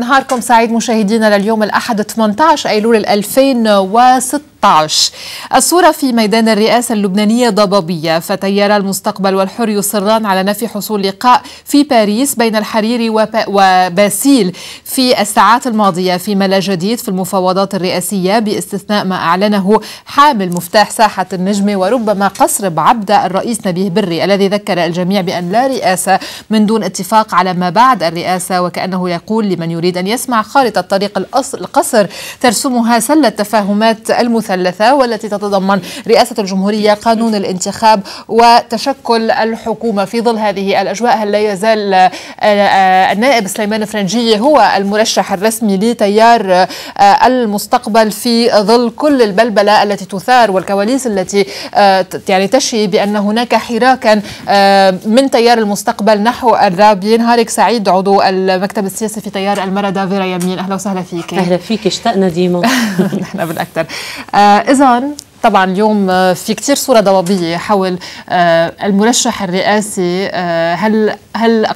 نهاركم سعيد مشاهدينا لليوم الأحد 18 أيلول 2016. الصورة في ميدان الرئاسة اللبنانية ضبابية، فتيار المستقبل والحر يصران على نفي حصول لقاء في باريس بين الحريري وباسيل في الساعات الماضية، فيما لا جديد في المفاوضات الرئاسية باستثناء ما أعلنه حامل مفتاح ساحة النجمة وربما قصر بعبدة الرئيس نبيه بري، الذي ذكر الجميع بأن لا رئاسة من دون اتفاق على ما بعد الرئاسة، وكأنه يقول لمن يريد أن يسمع خارطة طريق القصر ترسمها سلة تفاهمات المثلثة، والتي تتضمن رئاسة الجمهورية، قانون الانتخاب، وتشكل الحكومة. في ظل هذه الأجواء، هل لا يزال النائب سليمان فرنجية هو المرشح الرسمي لتيار المستقبل في ظل كل البلبلة التي تثار والكواليس التي يعني تشي بأن هناك حراكا من تيار المستقبل نحو الرابي؟ نهارك سعيد، عضو المكتب السياسي في تيار المردة فيرا يمين، أهلا وسهلا فيك. أهلا فيك، اشتقنا ديما. نحن بالأكثر. إذن طبعا اليوم في كثير صورة ضبابية حول المرشح الرئاسي. هل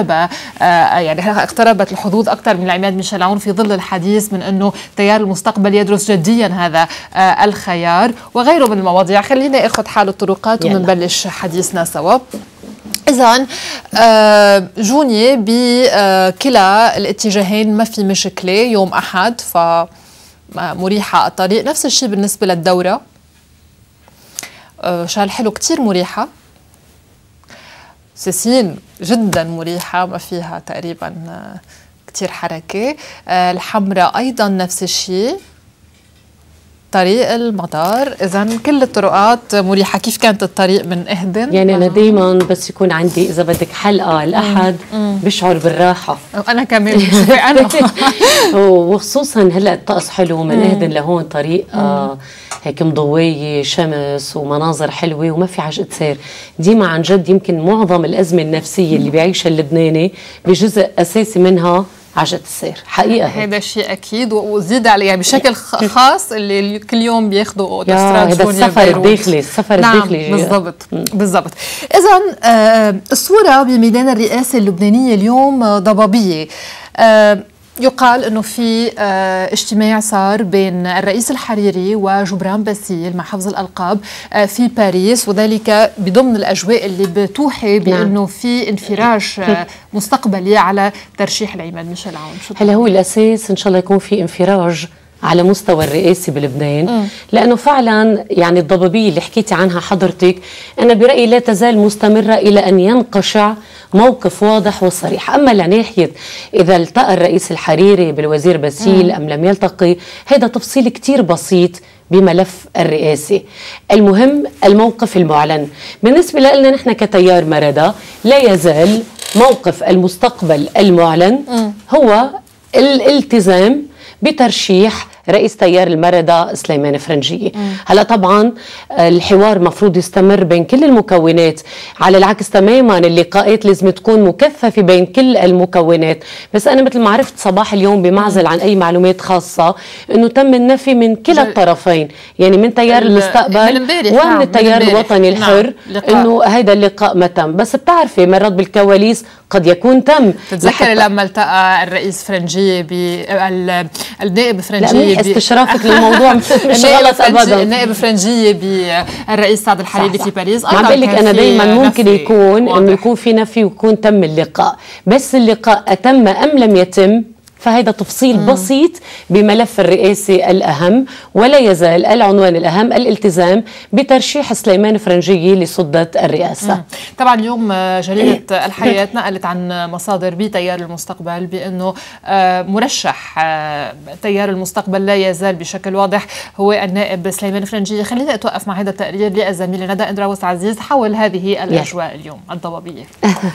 اقتربت الحظوظ أكثر من العماد ميشيل عون في ظل الحديث من أنه تيار المستقبل يدرس جديا هذا الخيار وغيره من المواضيع؟ خلينا أخذ حال الطرقات ومنبلش حديثنا سوا. إذن جوني بكلا الاتجاهين ما في مشكلة، يوم أحد فمريحة الطريق. نفس الشيء بالنسبة للدورة، شال حلو كتير مريحة، سيسين جدا مريحة ما فيها تقريبا كتير حركة. الحمراء أيضا نفس الشيء، طريق المطار. إذن كل الطرقات مريحة. كيف كانت الطريق من إهدن؟ يعني أنا دايما بس يكون عندي إذا بدك حلقة الأحد بشعر بالراحة. أنا كمان أنا وخصوصا هلا الطقس حلو من إهدن لهون، طريق هيك مضوية، شمس ومناظر حلوة وما في عجقة سير. ديما عن جد يمكن معظم الأزمة النفسية اللي بيعيشها اللبناني بجزء أساسي منها عجقة السير حقيقة. هذا الشيء أكيد، وزيد عليها بشكل خاص اللي كل يوم بياخذوا أوتوستراد السفر الداخلي، الداخلي. بالضبط بالضبط. إذن الصورة بميدان الرئاسة اللبنانية اليوم ضبابية. يقال أنه في اجتماع صار بين الرئيس الحريري وجبران باسيل مع حفظ الألقاب في باريس، وذلك بضمن الأجواء اللي بتوحي بأنه في انفراج مستقبلي على ترشيح العماد ميشيل عون. هلا هو الأساس إن شاء الله يكون في انفراج على مستوى الرئاسي بلبنان، لأنه فعلا يعني الضبابية اللي حكيتي عنها حضرتك أنا برأيي لا تزال مستمرة إلى أن ينقشع موقف واضح وصريح. أما لناحية إذا التقى الرئيس الحريري بالوزير باسيل أم لم يلتقي، هذا تفصيل كتير بسيط بملف الرئاسي. المهم الموقف المعلن. بالنسبة لنا نحن كتيار مردة لا يزال موقف المستقبل المعلن هو الالتزام بترشيح رئيس تيار المردة سليمان فرنجية. هلا طبعا الحوار مفروض يستمر بين كل المكونات، على العكس تماما اللقاءات لازم تكون مكثفة بين كل المكونات. بس أنا مثل ما عرفت صباح اليوم بمعزل عن أي معلومات خاصة أنه تم النفي من كلا الطرفين، يعني من تيار المستقبل ومن التيار الوطني الحر، أنه هذا اللقاء ما تم. بس بتعرفي مرات بالكواليس قد يكون تم. تتذكري لما التقى الرئيس فرنجية النائب فرنجية استشرافك للموضوع مش غلط ابدا. النائب فرنجية بالرئيس سعد الحريري في باريس. عم بقول لك انا دائما ممكن يكون انه يكون في نفي ويكون تم اللقاء، بس اللقاء اتم ام لم يتم فهذا تفصيل بسيط بملف الرئاسي الأهم، ولا يزال العنوان الأهم الالتزام بترشيح سليمان فرنجية لسدة الرئاسة. طبعا اليوم جريدة الحياة نقلت عن مصادر بتيار المستقبل بأنه مرشح تيار المستقبل لا يزال بشكل واضح هو النائب سليمان فرنجية. خلينا أتوقف مع هذا التقرير للزميلة ندى إندراوس عزيز حول هذه الأجواء اليوم الضبابية.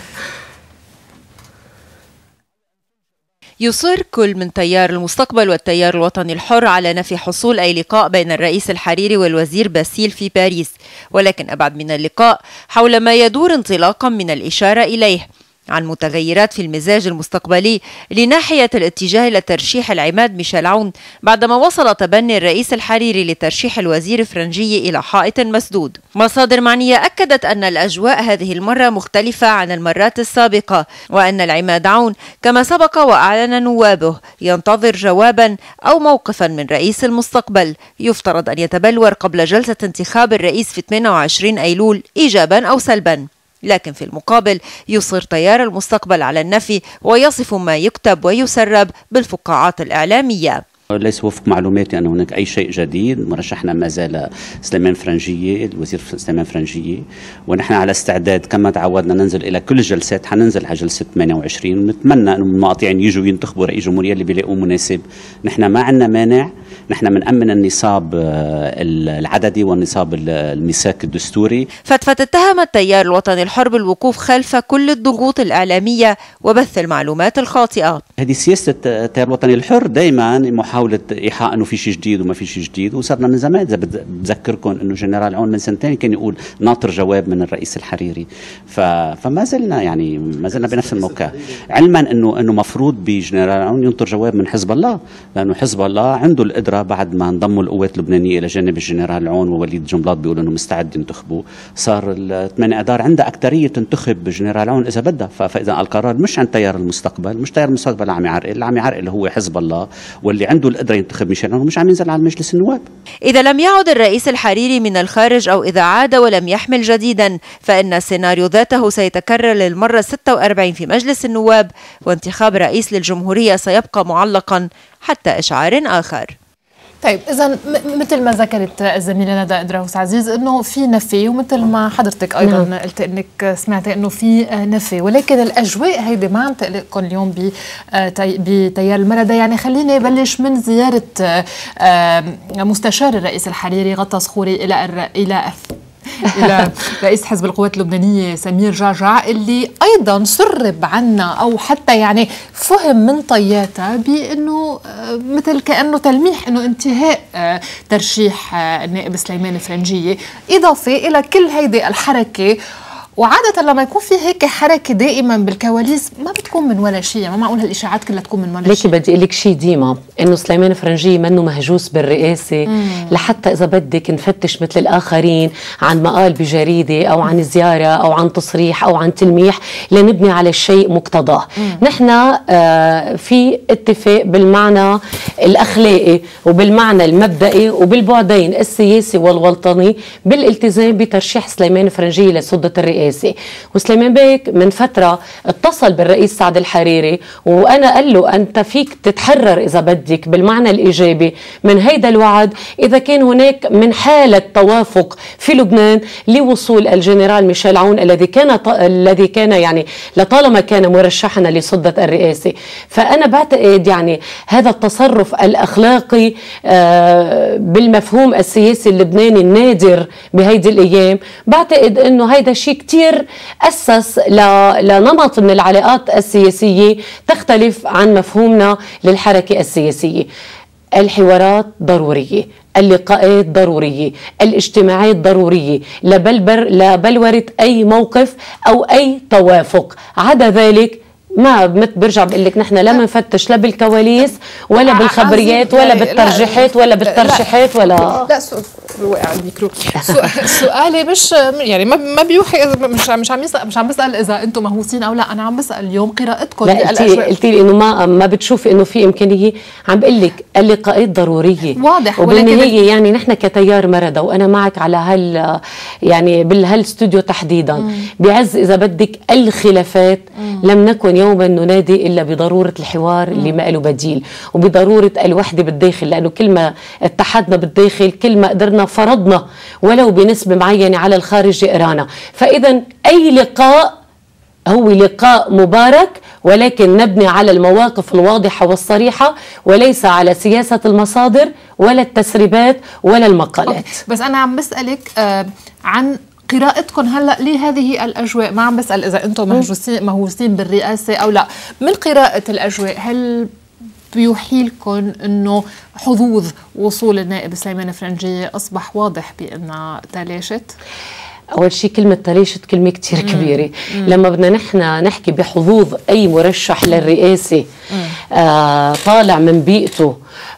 يصر كل من تيار المستقبل والتيار الوطني الحر على نفي حصول أي لقاء بين الرئيس الحريري والوزير باسيل في باريس، ولكن أبعد من اللقاء حول ما يدور انطلاقا من الإشارة إليه. عن متغيرات في المزاج المستقبلي لناحية الاتجاه إلى ترشيح العماد ميشيل عون بعدما وصل تبني الرئيس الحريري لترشيح الوزير فرنجي إلى حائط مسدود. مصادر معنية أكدت أن الأجواء هذه المرة مختلفة عن المرات السابقة، وأن العماد عون كما سبق وأعلن نوابه ينتظر جوابا أو موقفا من رئيس المستقبل يفترض أن يتبلور قبل جلسة انتخاب الرئيس في 28 أيلول إيجابا أو سلبا. لكن في المقابل يصر تيار المستقبل على النفي ويصف ما يكتب ويسرب بالفقاعات الإعلامية. ليس وفق معلوماتي أن هناك أي شيء جديد. مرشحنا ما زال سليمان فرنجية، الوزير سليمان فرنجية، ونحن على استعداد كما تعودنا ننزل إلى كل الجلسات. حننزل على جلسة 28 ونتمنى أن المقاطعين يجوا ينتخبوا رئيس جمهورية اللي بيلاقوه مناسب. نحن ما عندنا مانع، نحن بنأمن النصاب العددي والنصاب الميثاق الدستوري. فتفت اتهم التيار الوطني الحر بالوقوف خلف كل الضغوط الإعلامية وبث المعلومات الخاطئة. هذه سياسة التيار الوطني الحر، دائما محاولة إيحاء أنه في شيء جديد وما في شيء جديد، وصرنا من زمان. إذا بذكركم أنه جنرال عون من سنتين كان يقول ناطر جواب من الرئيس الحريري. فما زلنا يعني ما زلنا بنفس الموقع، علما أنه مفروض بجنرال عون ينطر جواب من حزب الله، لأنه حزب الله عنده القدرة بعد ما انضموا القوات اللبنانية إلى جانب الجنرال عون ووليد جنبلاط بيقولوا أنه مستعد ينتخبوا. صار 8 أذار عندها أكترية تنتخب جنرال عون إذا بدها. فإذا القرار مش عن تيار المستقبل، مش تيار المستقبل عم يعرقل، عم يعرقل هو حزب الله واللي عنده القدرة ينتخب ميشيل عون، مش عم ينزل على مجلس النواب. إذا لم يعد الرئيس الحريري من الخارج أو إذا عاد ولم يحمل جديدا، فإن السيناريو ذاته سيتكرر للمرة 46 في مجلس النواب، وانتخاب رئيس للجمهورية سيبقى معلقا حتى إشعار آخر. طيب إذا مثل ما ذكرت الزميلة ندى إدراوس عزيز إنه في نفي، ومثل ما حضرتك أيضا قلت إنك سمعتي إنه في نفي، ولكن الأجواء هيدي ما عم تقلقكم اليوم بتيار المردة؟ يعني خليني بلش من زيارة مستشار الرئيس الحريري غطاس خوري إلى رئيس حزب القوات اللبنانية سمير جعجع، اللي أيضا سرب عنا أو حتى يعني فهم من طياته بأنه مثل كأنه تلميح أنه انتهاء ترشيح النائب سليمان فرنجية، إضافة إلى كل هيدي الحركة. وعادة لما يكون في هيك حركة دائما بالكواليس ما بتكون من ولا شيء، ما معقول هالإشاعات كلها تكون من ولا شيء. ليكي بدي أقول لك شيء ديما، إنه سليمان فرنجي منه مهجوس بالرئاسة لحتى إذا بدك نفتش مثل الآخرين عن مقال بجريدة أو عن زيارة أو عن تصريح أو عن تلميح لنبني على الشيء مقتضاه. نحن في اتفاق بالمعنى الأخلاقي وبالمعنى المبدئي وبالبعدين السياسي والوطني بالالتزام بترشيح سليمان فرنجي لسدة الرئاسة. وسليمان بيك من فترة اتصل بالرئيس سعد الحريري وأنا قال له أنت فيك تتحرر إذا بدك بالمعنى الإيجابي من هيدا الوعد إذا كان هناك من حالة توافق في لبنان لوصول الجنرال ميشيل عون الذي كان يعني لطالما كان مرشحنا لسدة الرئاسة. فأنا بعتقد يعني هذا التصرف الأخلاقي بالمفهوم السياسي اللبناني النادر بهيدي الأيام، بعتقد أنه هيدا شيء كتير أسس لنمط من العلاقات السياسية تختلف عن مفهومنا للحركة السياسية. الحوارات ضرورية، اللقاءات ضرورية، الاجتماعات ضرورية لبلورة أي موقف أو أي توافق. عدا ذلك ما برجع بقول لك نحن لا بنفتش لا بالكواليس ولا بالخبريات ولا بالترجيحات ولا بالترشيحات ولا لا وقع الميكرو. سؤالي مش يعني ما بيوحي، مش عم بسأل اذا انتم مهووسين او لا، انا عم بسأل اليوم قراءتكم. لا قلتي لي انه ما بتشوفي انه في امكانيه. عم بقول لك اللقاءات ضروريه واضح، وبالنهايه يعني نحن كتيار مرضى وانا معك على يعني بالهالاستوديو تحديدا بعز اذا بدك الخلافات لم نكن يوما ننادي الا بضروره الحوار اللي ما له بديل وبضروره الوحده بالداخل، لانه كل ما اتحدنا بالداخل كل ما قدرنا فرضنا ولو بنسبه معينه على الخارج قرانا. فاذا اي لقاء هو لقاء مبارك، ولكن نبني على المواقف الواضحه والصريحه وليس على سياسه المصادر ولا التسريبات ولا المقالات. بس انا عم بسالك عن قراءتكم هلا لهذه الاجواء، ما عم بسال اذا انتم مهووسين بالرئاسه او لا. من قراءه الاجواء هل بيوحي لكم انه حظوظ وصول النائب سليمان فرنجي اصبح واضح بانها تلاشت؟ أول شيء كلمة طريشة كلمة كتير كبيرة. لما بدنا نحن نحكي بحظوظ أي مرشح للرئاسة طالع من بيئته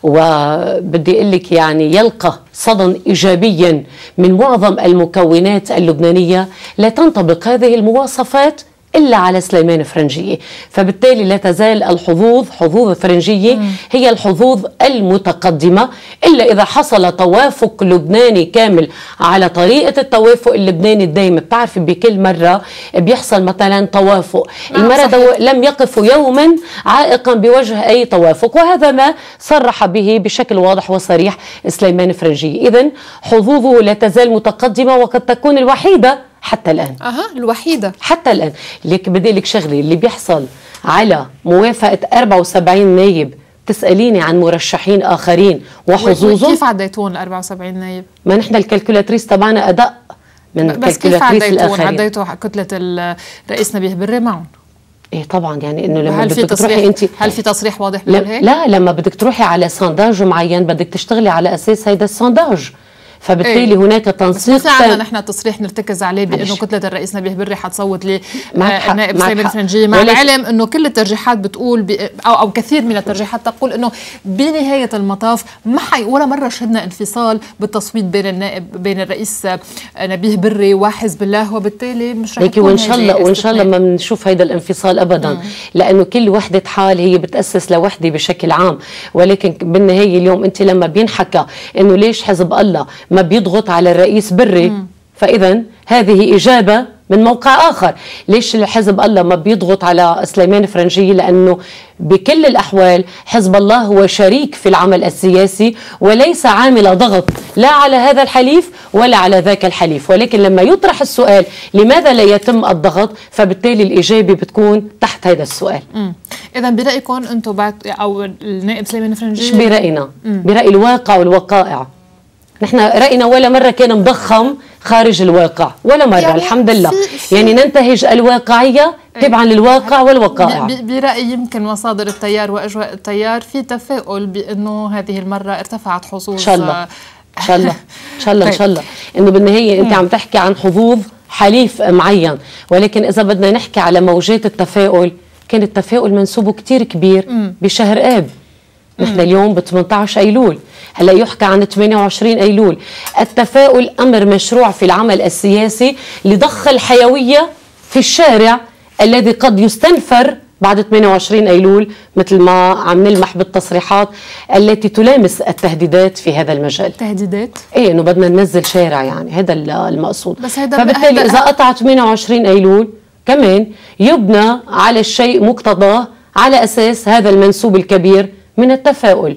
وبدي أقول لك يعني يلقى صدى إيجابيا من معظم المكونات اللبنانية، لا تنطبق هذه المواصفات إلا على سليمان فرنجية. فبالتالي لا تزال حظوظ فرنجية هي الحظوظ المتقدمة، إلا إذا حصل توافق لبناني كامل على طريقة التوافق اللبناني الدائم. بتعرفي بكل مرة بيحصل مثلا توافق، المرة لم يقفوا يوما عائقا بوجه أي توافق، وهذا ما صرح به بشكل واضح وصريح سليمان فرنجية. إذن حظوظه لا تزال متقدمة وقد تكون الوحيدة حتى الآن. الوحيدة حتى الآن. ليك بدي لك شغلة، اللي بيحصل على موافقة 74 نايب تسأليني عن مرشحين آخرين وحظوظهم. كيف عديتون ال 74 نايب؟ ما نحن الكالكولاتريس تبعنا أدق من الكالكولاتريس الآخرين. عديتوا كتلة الرئيس نبيه بري معهم؟ ايه طبعا، يعني انه لما بدك تروحي انت، هل في تصريح واضح بيقول هيك؟ لا، لما بدك تروحي على سونداج معين بدك تشتغلي على اساس هيدا السونداج، فبالتالي هناك تنسيق. بس ما في عندنا نحن تصريح نرتكز عليه بانه كتله الرئيس نبيه بري حتصوت لنائب سليمان فرنجية، مع العلم انه كل الترجيحات بتقول او كثير من الترجيحات تقول انه بنهايه المطاف ما ولا مره شهدنا انفصال بالتصويت بين الرئيس نبيه بري وحزب الله، وبالتالي مش رح يكون وان شاء الله ما بنشوف هيدا الانفصال ابدا. لانه كل وحده حال هي بتاسس لوحده بشكل عام، ولكن بالنهايه اليوم انت لما بينحكى انه ليش حزب الله ما بيضغط على الرئيس بري، فإذا هذه إجابة من موقع آخر. ليش حزب الله ما بيضغط على سليمان فرنجية؟ لأنه بكل الأحوال حزب الله هو شريك في العمل السياسي وليس عامل ضغط لا على هذا الحليف ولا على ذاك الحليف. ولكن لما يطرح السؤال لماذا لا يتم الضغط، فبالتالي الإجابة بتكون تحت هذا السؤال. إذا برأيكم أنتم بعد أو النائب سليمان فرنجية؟ مش برأينا، برأي الواقع والوقائع. نحن رأينا ولا مرة كان مضخم خارج الواقع، ولا مرة يعني الحمد لله. يعني ننتهج الواقعية تبعا للواقع والوقائع. برأيي يمكن مصادر التيار وأجواء التيار في تفاؤل بأنه هذه المرة ارتفعت حظوظ. إن شاء الله إن شاء الله إن شاء الله إن شاء الله. إنه بالنهاية أنت عم تحكي عن حظوظ حليف معين، ولكن إذا بدنا نحكي على موجات التفاؤل، كان التفاؤل منسوبه كتير كبير بشهر آب. نحن اليوم ب 18 أيلول، هلا يحكى عن 28 أيلول. التفاؤل أمر مشروع في العمل السياسي لضخ الحيوية في الشارع الذي قد يستنفر بعد 28 أيلول، مثل ما عم نلمح بالتصريحات التي تلامس التهديدات في هذا المجال. تهديدات؟ ايه، انه بدنا ننزل شارع، يعني هذا المقصود. بس فبالتالي إذا قطع 28 أيلول كمان يبنى على الشيء مقتضاه على أساس هذا المنسوب الكبير من التفاؤل.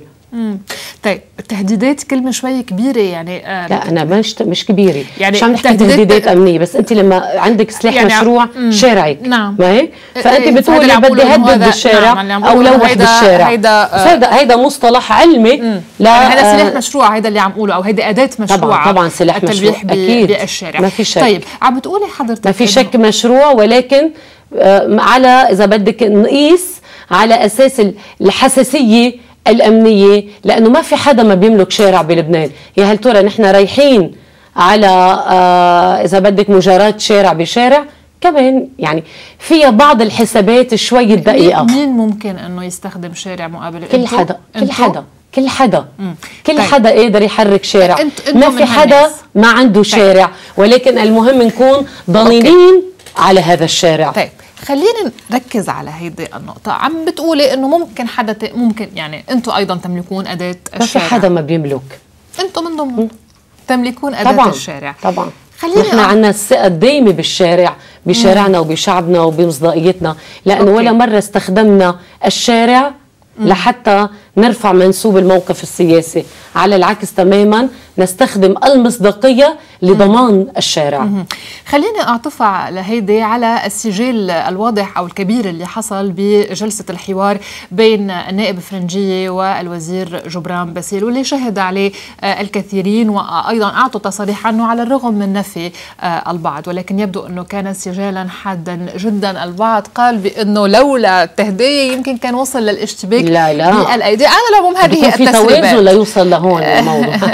طيب التهديدات كلمة شوية كبيرة يعني. لا أنا مش كبيرة، يعني مش عم نحكي تهديدات أمنية، بس أنت لما عندك سلاح يعني مشروع شارعك، نعم، ما هيك؟ فأنت بتقولي بدي هدد بالشارع، نعم، أو لوح بالشارع. هيدا مصطلح علمي. لا هذا سلاح مشروع، هذا اللي عم أقوله، أو هيدا أداة مشروعة. طبعا سلاح مشروع أكيد بالشارع، ما في شك. طيب عم بتقولي حضرتك ما في شك مشروع، ولكن على إذا بدك نقيس على أساس الحساسية الأمنية، لأنه ما في حدا ما بيملك شارع بلبنان. يا هل ترى نحن رايحين على إذا بدك مجاراة شارع بشارع؟ كمان يعني فيها بعض الحسابات شوي دقيقة. مين ممكن أنه يستخدم شارع مقابل؟ كل حدا قادر يحرك شارع. ما في حدا ما عنده شارع، ولكن المهم نكون ضامنين على هذا الشارع. طيب خلينا نركز على هيدي النقطة. عم بتقولي انه ممكن حدا ممكن يعني انتم ايضا تملكون أداة الشارع. ما في حدا ما بيملك، انتم من ضمن تملكون أداة طبعا الشارع. طبعا نحن عندنا الثقة الدايمة بالشارع، بشارعنا وبشعبنا وبمصداقيتنا، لأنه ولا مرة استخدمنا الشارع لحتى نرفع منسوب الموقف السياسي. على العكس تماما نستخدم المصداقية لضمان الشارع. خليني أعطف لهيدي على السجال الواضح أو الكبير اللي حصل بجلسة الحوار بين النائب فرنجية والوزير جبران باسيل، واللي شهد عليه الكثيرين وأيضا أعطوا تصريح عنه على الرغم من نفي البعض، ولكن يبدو أنه كان سجالا حادا جدا. البعض قال بأنه لولا التهدية يمكن كان وصل للاشتباك بالأيدي. أنا لهم هذه التسريبات في توازن لا يوصل لهون الموضوع.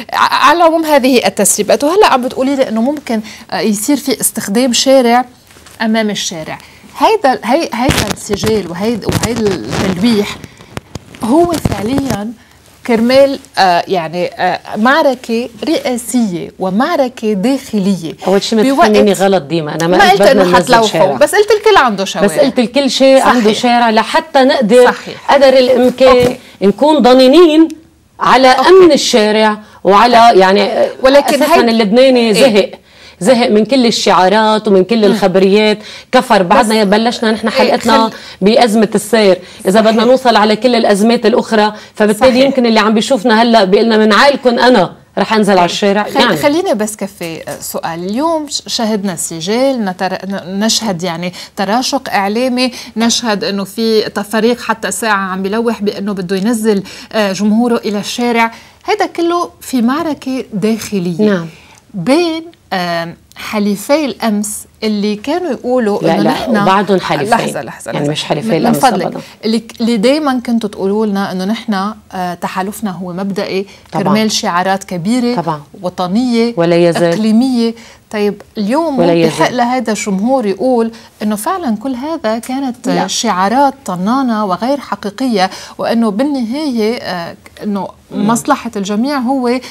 على العموم هذه التسريبات. وهلا عم بتقولي لي انه ممكن يصير في استخدام شارع امام الشارع. هيدا السجال وهيدا التلويح هو فعليا كرمال يعني معركة رئاسية ومعركة داخلية. أول شيء ما تفهميني غلط ديما، أنا ما قلت إنه حتلوحوا، بس قلت الكل عنده شوارع، بس قلت الكل شيء عنده شارع لحتى نقدر صحيح. قدر الإمكان نكون ضنينين على أمن الشارع وعلى يعني ولكن أساسا اللبناني زهق من كل الشعارات ومن كل الخبريات، كفر بعدنا بلشنا نحن حلقتنا بأزمة السير. إذا بدنا نوصل على كل الأزمات الأخرى فبالتالي يمكن اللي عم بيشوفنا هلأ بيقلنا من عائلكم أنا رح أنزل على الشارع. يعني خليني بس كفي سؤال. اليوم شهدنا سجال، نشهد يعني تراشق إعلامي، نشهد أنه في فريق حتى ساعة عم بيلوح بأنه بده ينزل جمهوره إلى الشارع. هذا كله في معركة داخلية. نعم. بين حليفي الأمس اللي كانوا يقولوا إنه نحن بعدهم حليفين، لحظة يعني مش حليفي الأمس أبدا، اللي دايما كنتوا تقولوا لنا إنه نحن تحالفنا هو مبدئي كرمال شعارات كبيرة طبعا. وطنية ولا يزال إقليمية. طيب اليوم بحق لهذا الجمهور يقول إنه فعلا كل هذا كانت شعارات طنانة وغير حقيقية، وإنه بالنهاية إنه مصلحة الجميع هو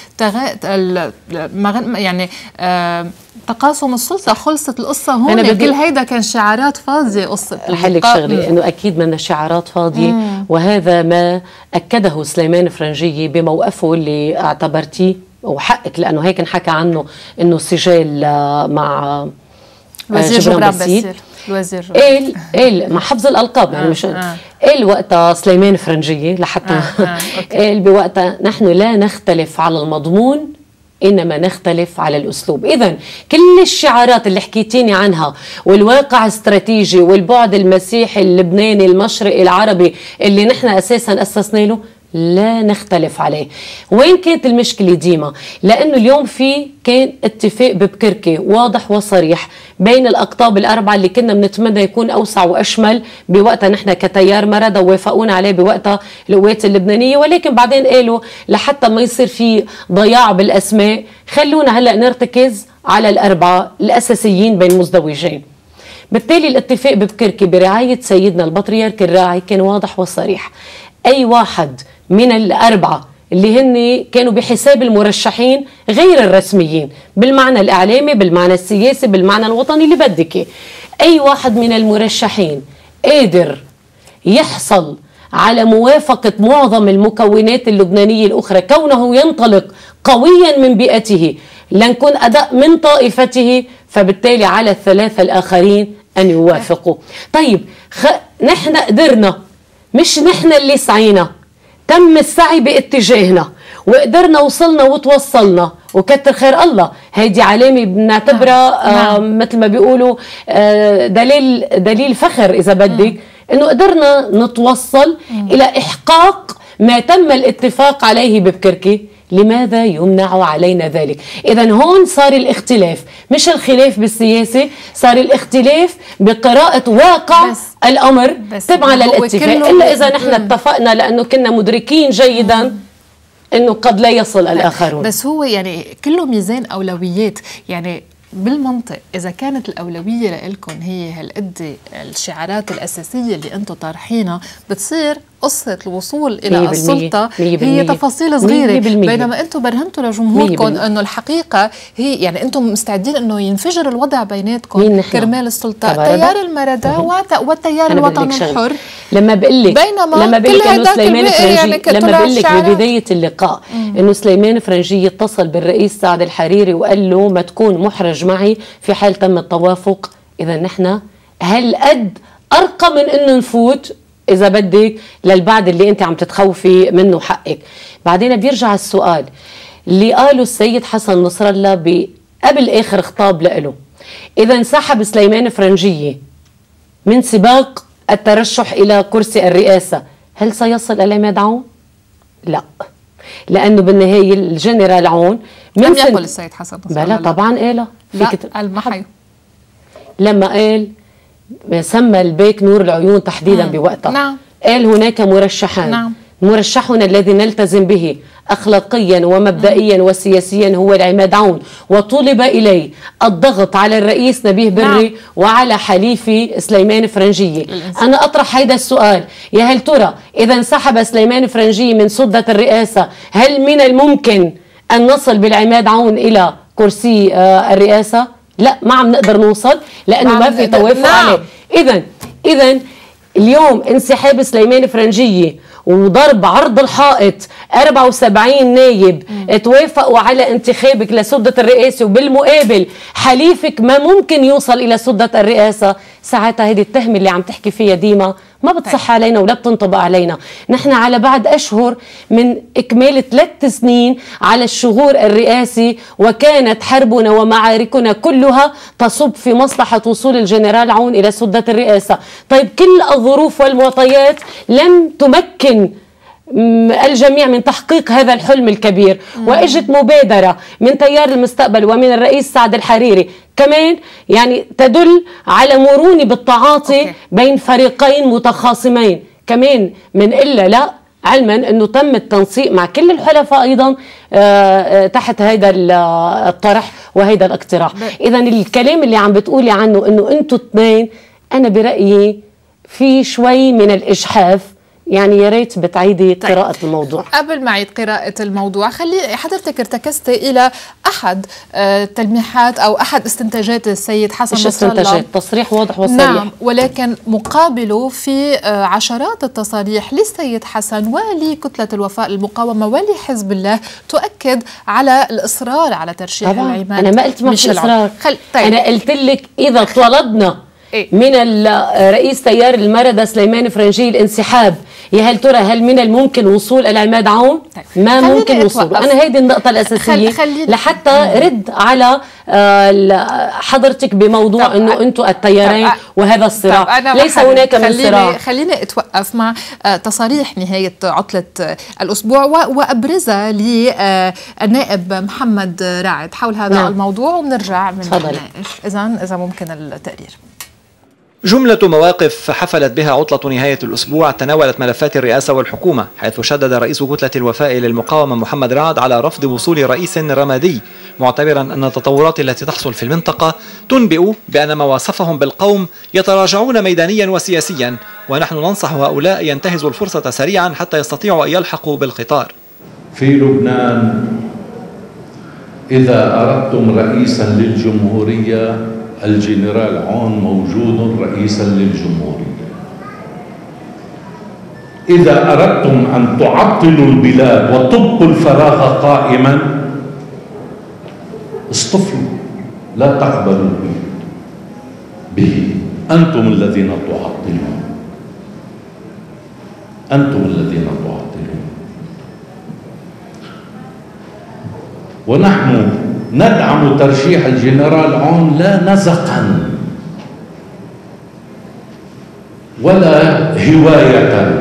يعني تقاسم السلطة. خلصت القصة هون، كل هيدا كان شعارات فاضية. قصة رح لك شغلي إنه أكيد من شعارات فاضية، وهذا ما أكده سليمان فرنجية بموقفه اللي اعتبرتيه وحقك، لأنه هيك انحكى عنه إنه سجال مع الوزير جبران باسيل. الوزير قال مع حفظ الألقاب يعني مش قال وقتها سليمان فرنجية لحتى قال بوقتها نحن لا نختلف على المضمون إنما نختلف على الأسلوب. إذن كل الشعارات اللي حكيتيني عنها والواقع الاستراتيجي والبعد المسيحي اللبناني المشرقي العربي اللي نحن أساسا أسسنا له لا نختلف عليه. وين كانت المشكلة ديما؟ لأنه اليوم كان اتفاق ببكركي واضح وصريح بين الأقطاب الأربعة اللي كنا بنتمنى يكون أوسع وأشمل بوقتها نحن كتيار مرضى، ووافقونا عليه بوقتها القوات اللبنانية، ولكن بعدين قالوا لحتى ما يصير في ضياع بالأسماء خلونا هلأ نرتكز على الأربعة الأساسيين بين مزدوجين. بالتالي الاتفاق ببكركي برعاية سيدنا البطريرك الراعي كان واضح وصريح. أي واحد من الأربعة اللي هن كانوا بحساب المرشحين غير الرسميين بالمعنى الإعلامي بالمعنى السياسي بالمعنى الوطني اللي بدك، أي واحد من المرشحين قادر يحصل على موافقة معظم المكونات اللبنانية الأخرى كونه ينطلق قويا من بيئته لنكون أداء من طائفته، فبالتالي على الثلاثة الآخرين أن يوافقوا. طيب نحن قدرنا، مش نحن اللي سعينا، تم السعي باتجاهنا وقدرنا وصلنا وتوصلنا وكتر خير الله. هيدي علامة بنعتبرها مثل ما بيقولوا دليل فخر إذا بدك، إنه قدرنا نتوصل إلى إحقاق ما تم الاتفاق عليه ببكركي. لماذا يمنع علينا ذلك؟ إذن هون صار الاختلاف، مش الخلاف بالسياسة، صار الاختلاف بقراءة واقع الأمر تبعا للاتفاق. إلا إذا نحن اتفقنا لأنه كنا مدركين جيدا أنه قد لا يصل الآخرون. بس هو يعني كله ميزان أولويات. يعني بالمنطق إذا كانت الأولوية لإلكم هي هالقد الشعارات الأساسية اللي أنتم طارحينها، بتصير قصة الوصول إلى السلطة هي تفاصيل صغيرة، بينما أنتم برهنتوا لجمهوركم أنه الحقيقة هي يعني أنتم مستعدين أنه ينفجر الوضع بيناتكم كرمال السلطة. تيار المردة والتيار الوطني الحر. لما بقول لك إنه سليمان فرنجي، لما بقول لك ببداية اللقاء إنه سليمان فرنجي اتصل بالرئيس سعد الحريري وقال له ما تكون محرج معي في حال تم التوافق، إذا نحن هالقد أرقى من إنه نفوت إذا بدك للبعد اللي أنت عم تتخوفي منه حقك. بعدين بيرجع السؤال اللي قاله السيد حسن نصر الله قبل آخر خطاب له، إذا انسحب سليمان فرنجية من سباق الترشح إلى كرسي الرئاسة، هل سيصل العماد عون؟ لا، لأنه بالنهاية الجنرال عون لم يقل السيد حسن نصر الله. بلا طبعا قالها المحيو لما قال سمى البيك نور العيون تحديدا بوقتها. قال هناك مرشحان. مرشحنا الذي نلتزم به أخلاقيا ومبدئيا وسياسيا هو العماد عون، وطلب إليه الضغط على الرئيس نبيه بري وعلى حليفي سليمان فرنجية. أنا أطرح هيدا السؤال، يا هل ترى إذا انسحب سليمان فرنجية من سدة الرئاسة هل من الممكن أن نصل بالعماد عون إلى كرسي الرئاسة؟ لا، ما عم نقدر نوصل لأنه ما في توافق عليه. إذا اليوم انسحاب سليمان فرنجية وضرب عرض الحائط 74 نايب توافقوا على انتخابك لسدة الرئاسة، وبالمقابل حليفك ما ممكن يوصل إلى سدة الرئاسة، ساعتها هذه التهمة اللي عم تحكي فيها ديما ما بتصح علينا ولا بتنطبق علينا. نحن على بعد أشهر من إكمال 3 سنين على الشغور الرئاسي، وكانت حربنا ومعاركنا كلها تصب في مصلحة وصول الجنرال عون إلى سدة الرئاسة. طيب كل الظروف والمعطيات لم تمكن الجميع من تحقيق هذا الحلم الكبير، واجت مبادرة من تيار المستقبل ومن الرئيس سعد الحريري كمان يعني تدل على مرونة بالتعاطي بين فريقين متخاصمين. كمان من إلا لا، علما أنه تم التنسيق مع كل الحلفاء أيضا تحت هذا الطرح وهذا الاقتراح. إذا الكلام اللي عم بتقولي عنه أنه أنتوا اثنين، أنا برأيي في شوي من الإجحاف، يعني يا ريت بتعيدي قراءة الموضوع. قبل ما أعيد قراءة الموضوع، خلي حضرتك ارتكزت إلى أحد تلميحات أو أحد استنتاجات السيد حسن مش نصر الله. استنتاجات، تصريح واضح وصريح. نعم، ولكن مقابله في عشرات التصاريح للسيد حسن ولكتلة الوفاء المقاومة ولحزب الله تؤكد على الإصرار على ترشيح العماد. أنا ما قلت ما في إصرار، طيب. أنا قلت لك إذا طلبنا من الرئيس تيار المردة سليمان فرنجي الانسحاب، يا هل ترى هل من الممكن وصول العماد عون؟ ما ممكن وصول. أنا هيدي النقطة الأساسية لحتى رد على حضرتك بموضوع أنه أنتم التيارين وهذا الصراع، ليس هناك من صراع. خليني أتوقف مع تصاريح نهاية عطلة الأسبوع وأبرزها للنائب محمد راعد حول هذا الموضوع، وبنرجع من نناقش إذا ممكن التقرير. جملة مواقف حفلت بها عطلة نهاية الأسبوع تناولت ملفات الرئاسة والحكومة، حيث شدد رئيس كتلة الوفاء للمقاومة محمد رعد على رفض وصول رئيس رمادي، معتبرا أن التطورات التي تحصل في المنطقة تنبئ بأن ما وصفهم بالقوم يتراجعون ميدانيا وسياسيا، ونحن ننصح هؤلاء ينتهزوا الفرصة سريعا حتى يستطيعوا أن يلحقوا بالقطار. في لبنان إذا أردتم رئيسا للجمهورية الجنرال عون موجود رئيسا للجمهورية. إذا أردتم أن تعطلوا البلاد وتبقوا الفراغ قائما اصطفلوا، لا تقبلوا به. أنتم الذين تعطلون، أنتم الذين تعطلون، ونحن ندعم ترشيح الجنرال عون لا نزقا ولا هواية،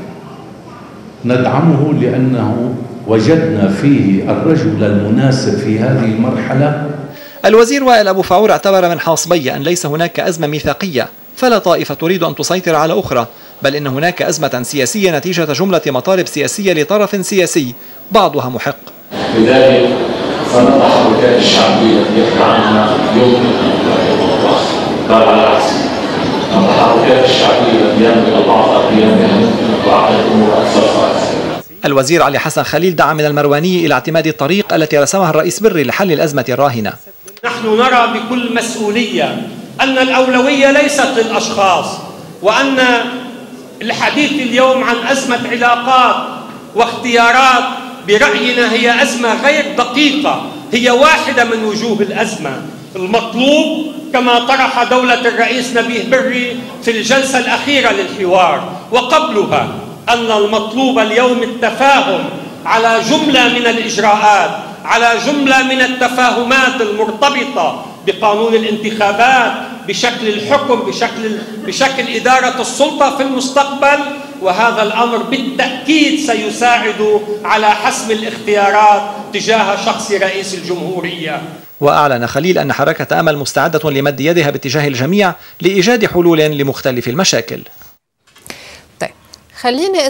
ندعمه لأنه وجدنا فيه الرجل المناسب في هذه المرحلة. الوزير وائل أبو فاعور اعتبر من حاصبي أن ليس هناك أزمة ميثاقية فلا طائفة تريد أن تسيطر على أخرى، بل إن هناك أزمة سياسية نتيجة جملة مطالب سياسية لطرف سياسي بعضها محق. لذلك فنضع التحركات الشعبية التي يحكى عنها اليوم بل على العكس، التحركات الشعبية التي ينبغي البعض قيامها ممكن تعقد الأمور أكثر فأكثر. الوزير علي حسن خليل دعا من المرواني إلى اعتماد الطريق التي رسمها الرئيس بري لحل الأزمة الراهنة. نحن نرى بكل مسؤولية أن الأولوية ليست للأشخاص، وأن الحديث اليوم عن أزمة علاقات واختيارات برأينا هي أزمة غير دقيقة، هي واحدة من وجوه الأزمة. المطلوب كما طرح دولة الرئيس نبيه بري في الجلسة الأخيرة للحوار وقبلها أن المطلوب اليوم التفاهم على جملة من الإجراءات، على جملة من التفاهمات المرتبطة بقانون الانتخابات، بشكل الحكم، بشكل إدارة السلطة في المستقبل، وهذا الأمر بالتأكيد سيساعد على حسم الاختيارات تجاه شخص رئيس الجمهورية. وأعلن خليل أن حركة أمل مستعدة لمد يدها باتجاه الجميع لإيجاد حلول لمختلف المشاكل. خليني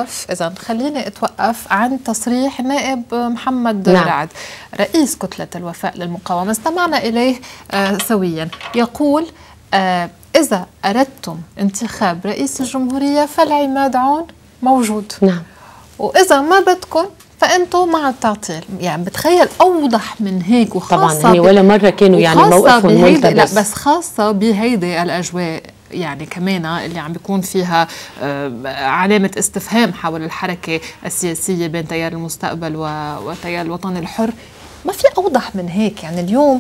اتوقف عن تصريح النائب محمد رعد رئيس كتلة الوفاء للمقاومة، استمعنا إليه سويا يقول إذا أردتم انتخاب رئيس الجمهورية فالعماد عون موجود، نعم، وإذا ما بدكم فأنتم مع التعطيل. يعني بتخيل أوضح من هيك، وخاصة طبعا ولا مرة كانوا يعني موقفهم ملتبس، لا بس خاصة بهيدي الأجواء يعني كمان اللي عم بيكون فيها علامة استفهام حول الحركة السياسية بين تيار المستقبل وتيار الوطن الحر. ما في أوضح من هيك. يعني اليوم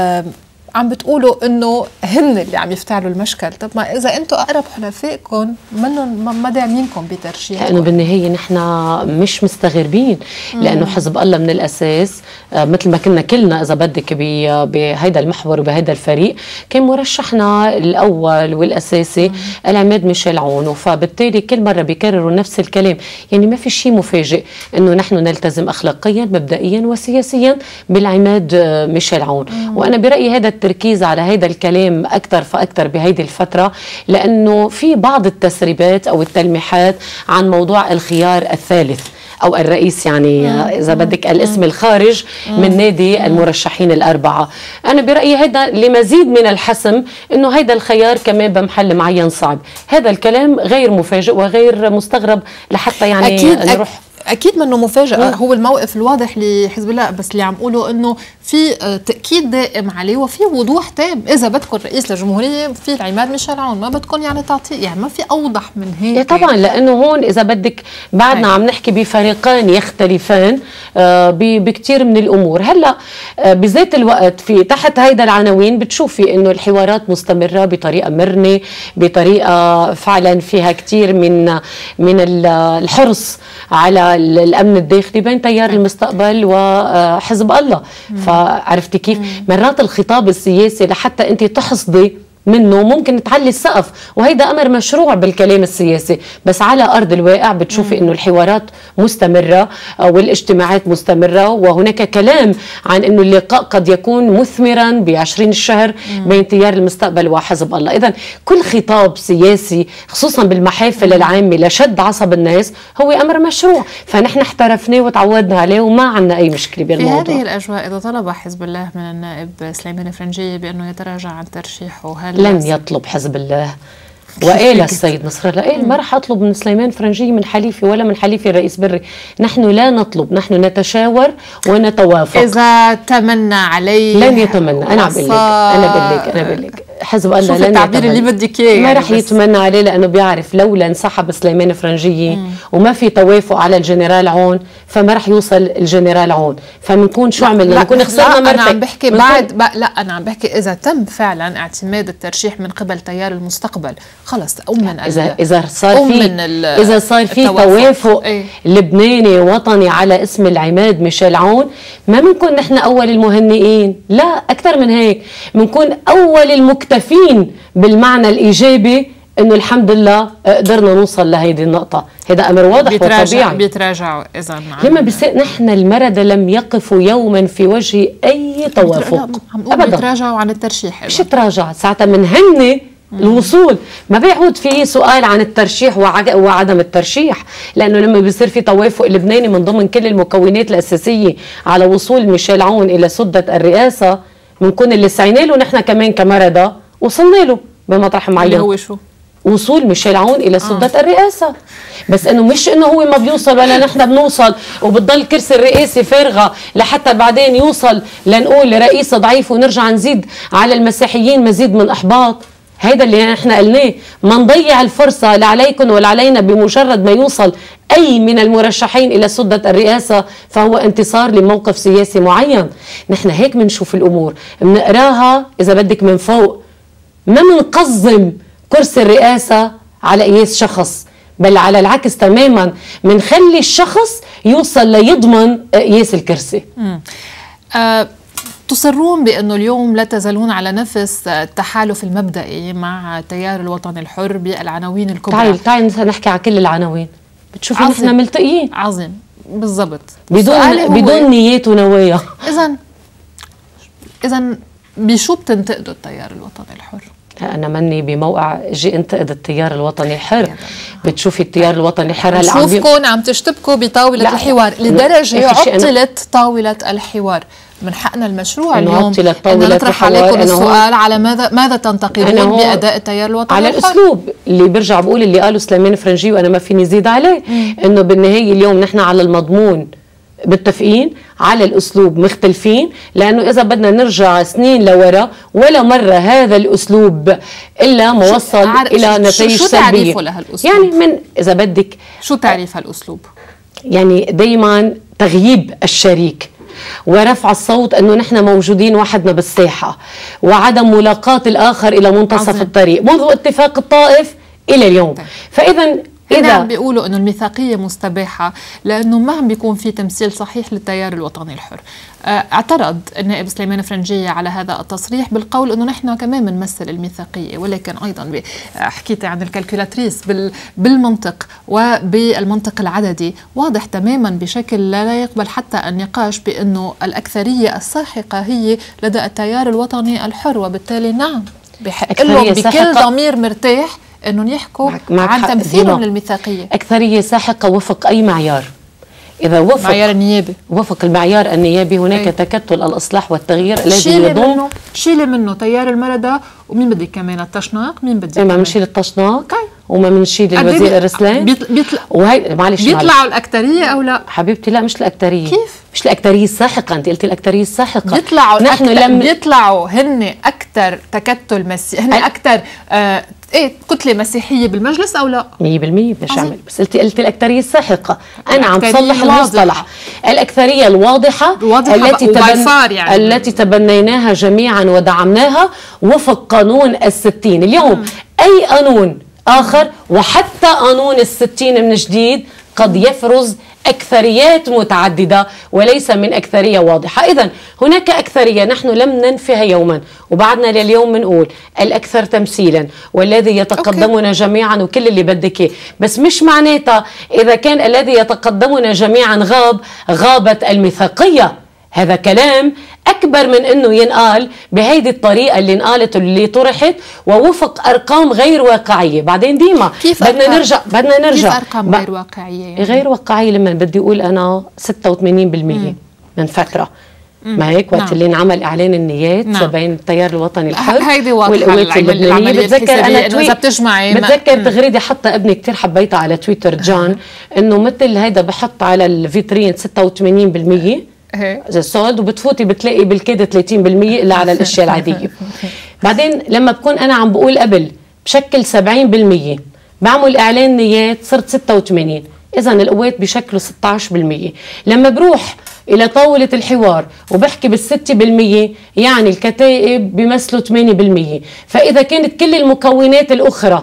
عم بتقولوا انه هن اللي عم يفتعلوا المشكل. طب ما اذا انتم اقرب حلفائكم منهم ما داعمينكم بترشيح، لانه بالنهايه نحن مش مستغربين، لانه حزب الله من الاساس مثل ما كنا كلنا اذا بدك بهيدا المحور وبهيدا الفريق كان مرشحنا الاول والاساسي العماد ميشيل عون، فبالتالي كل مره بيكرروا نفس الكلام. يعني ما في شيء مفاجئ انه نحن نلتزم اخلاقيا مبدئيا وسياسيا بالعماد ميشيل عون. وانا برايي هذا التركيز على هذا الكلام أكثر فأكثر بهيدي الفترة، لأنه في بعض التسريبات أو التلميحات عن موضوع الخيار الثالث أو الرئيس، يعني إذا بدك الاسم الخارج من نادي المرشحين الأربعة. أنا برأيي هذا لمزيد من الحسم إنه هذا الخيار كمان بمحل معين صعب. هذا الكلام غير مفاجئ وغير مستغرب لحتى يعني نروح اكيد منه مفاجاه. هو الموقف الواضح لحزب الله، بس اللي عم قوله انه في تاكيد دائم عليه وفي وضوح تام. اذا بدكم رئيس للجمهوريه في العماد ميشيل عون، ما بدكم يعني تعطيه. يعني ما في اوضح من هيك. طبعا لانه هون اذا بدك بعدنا عم نحكي بفريقين يختلفان بكثير من الامور. هلا بذات الوقت في تحت هيدا العناوين بتشوفي انه الحوارات مستمره بطريقه مرنه، بطريقه فعلا فيها كثير من الحرص على الامن الداخلي بين تيار المستقبل وحزب الله. فعرفتي كيف مرات الخطاب السياسي لحتى انت تحصدي منه ممكن تعلي السقف، وهيدا امر مشروع بالكلام السياسي، بس على ارض الواقع بتشوفي انه الحوارات مستمره والاجتماعات مستمره، وهناك كلام عن انه اللقاء قد يكون مثمرا ب20 الشهر بين تيار المستقبل وحزب الله. اذا كل خطاب سياسي خصوصا بالمحافل العامه لشد عصب الناس هو امر مشروع، فنحن احترفناه وتعودنا عليه وما عندنا اي مشكله بالموضوع. في هذه الاجواء اذا طلب حزب الله من النائب سليمان فرنجية بانه يتراجع عن ترشيحه، لن يطلب حزب الله وقال السيد نصر الله قال ما رح اطلب من سليمان فرنجية من حليفي ولا من حليفي الرئيس بري. نحن لا نطلب، نحن نتشاور ونتوافق. اذا تمنى عليه لن يتمنى. انا بقول لك حزب الله لن التعبير اللي بدك اياه ما رح يتمنى عليه، لانه بيعرف لولا انسحب سليمان فرنجية وما في توافق على الجنرال عون فما رح يوصل الجنرال عون. فبنكون شو عملنا؟ بنكون خسرنا مرتين. انا عم بحكي انا عم بحكي اذا تم فعلا اعتماد الترشيح من قبل تيار المستقبل خلص اذا صار في توافق لبناني وطني على اسم العماد ميشيل عون، ما بنكون نحن اول المهنئين، لا اكثر من هيك، بنكون اول المكتفين بالمعنى الايجابي انه الحمد لله قدرنا نوصل لهيدي النقطه. هذا امر واضح وطبيعي. بيتراجعوا اذا لما بيصير نحن المردة لم يقفوا يوما في وجه اي توافق ابدا. بيتراجعوا عن الترشيح. مش تراجع ساعتها منهن الوصول، ما بيعود في سؤال عن الترشيح وعدم الترشيح، لانه لما بيصير في توافق لبناني من ضمن كل المكونات الاساسيه على وصول ميشيل عون الى سده الرئاسه، بنكون اللي سعينا له نحن كمان كمردة وصلنا له بمطرح معين. اللي هو شو؟ وصول ميشيل عون الى سده الرئاسه. بس انه مش انه هو ما بيوصل ولا نحن بنوصل وبتضل كرسي الرئاسي فارغه لحتى بعدين يوصل لنقول رئيس ضعيف ونرجع نزيد على المسيحيين مزيد من احباط. هيدا اللي نحن قلناه، ما نضيع الفرصه لا عليكم ولا علينا. بمجرد ما يوصل اي من المرشحين الى سده الرئاسه فهو انتصار لموقف سياسي معين. نحن هيك بنشوف الامور، بنقراها اذا بدك من فوق، ما بنقزم كرسي الرئاسه على قياس شخص، بل على العكس تماما، بنخلي الشخص يوصل ليضمن قياس الكرسي. تصرون بأنه اليوم لا تزالون على نفس التحالف المبدئي مع تيار الوطن الحر بالعناوين الكبرى. تعالي نحكي على كل العناوين، بتشوفي نحن ملتقيين. عظيم بالضبط، بدون نيات ونوايا. إذا بشو بتنتقدوا التيار الوطني الحر؟ أنا مني بموقع اجي انتقد التيار الوطني الحر. بتشوفي التيار الوطني الحر هلا نشوفكم عم تشتبكوا بطاولة الحوار لدرجة عطلت طاولة الحوار. من حقنا المشروع اليوم أن نطرح عليكم السؤال على ماذا تنتقدون بأداء التيار الوطني على الحر؟ الأسلوب اللي برجع بقول اللي قاله سليمان فرنجي وأنا ما فيني زيد عليه، إنه بالنهاية اليوم نحن على المضمون متفقين، على الأسلوب مختلفين، لأنه إذا بدنا نرجع سنين لورا ولا مرة هذا الأسلوب إلا ما وصل إلى نتائج شو سلبية. تعريفه لهالأسلوب؟ يعني من إذا بدك شو تعريف هالأسلوب؟ يعني دايما تغييب الشريك ورفع الصوت انه نحن موجودين وحدنا بالساحه، وعدم ملاقاة الاخر الى منتصف عظيم. الطريق منذ اتفاق الطائف الى اليوم. فاذا إذا عم بيقولوا انه الميثاقيه مستباحه لانه ما عم بيكون في تمثيل صحيح للتيار الوطني الحر. اعترض النائب سليمان فرنجية على هذا التصريح بالقول انه نحن كمان بنمثل الميثاقيه، ولكن ايضا حكيت عن الكالكولاتريس بالمنطق وبالمنطق العددي واضح تماما بشكل لا يقبل حتى النقاش بانه الاكثريه الساحقه هي لدى التيار الوطني الحر، وبالتالي نعم بحق لهم بكل ضمير مرتاح انهم يحكوا عن تمثيلهم للميثاقيه. اكثريه ساحقه وفق اي معيار؟ إذا وفق معيار النيابي، وفق المعيار النيابي هناك تكتل الإصلاح والتغيير الذي يضم شيلي منه تيار المردة، ومين بدك كمان التشناق، مين بدك ما بنشيل التشناق وما بنشيل الوزير الرسلان وهي معلش بيطلعوا الأكترية أو لا؟ حبيبتي لا مش الأكترية. كيف؟ مش الأكترية الساحقة، أنت قلتي الأكترية الساحقة. بيطلعوا بيطلعوا هن أكثر تكتل هن أكثر كتلة مسيحية بالمجلس أو لا؟ 100% بدناش أعمل، بس قلتي الأكترية الساحقة. أنا عم تصلح المصطلح. الأكثرية الواضحة التي تبنيناها جميعا ودعمناها وفق قانون ال60. اليوم أي قانون آخر وحتى قانون ال60 من جديد قد يفرز أكثريات متعددة وليس من أكثرية واضحة. إذن هناك أكثرية نحن لم ننفها يوما وبعدنا لليوم بنقول الأكثر تمثيلا والذي يتقدمنا جميعا وكل اللي بدك، بس مش معناتها إذا كان الذي يتقدمنا جميعا غابت الميثاقية. هذا كلام أكبر من أنه ينقال بهيدي الطريقة اللي انقالت اللي طرحت ووفق أرقام غير واقعية. بعدين ديما بدنا نرجع كيف أرقام غير واقعية؟ يعني؟ غير واقعية لما بدي أقول أنا 86% من فترة ما هيك وقت اللي انعمل اعلان النيات بين التيار الوطني الحر والقوات اللبنانيه. بتذكر انا بتذكر تغريده حتى ابني كثير حبيتها على تويتر جان انه مثل هيدا بحط على الفيترين 86% زي الصوت وبتفوتي بتلاقي بالكاد 30% الا على الاشياء العاديه. بعدين لما بكون انا عم بقول قبل بشكل 70% بعمل اعلان نيات صرت 86، اذا القوات بشكلوا 16%. لما بروح الى طاوله الحوار وبحكي بال6% يعني الكتائب بيمثلوا 8%. فاذا كانت كل المكونات الاخرى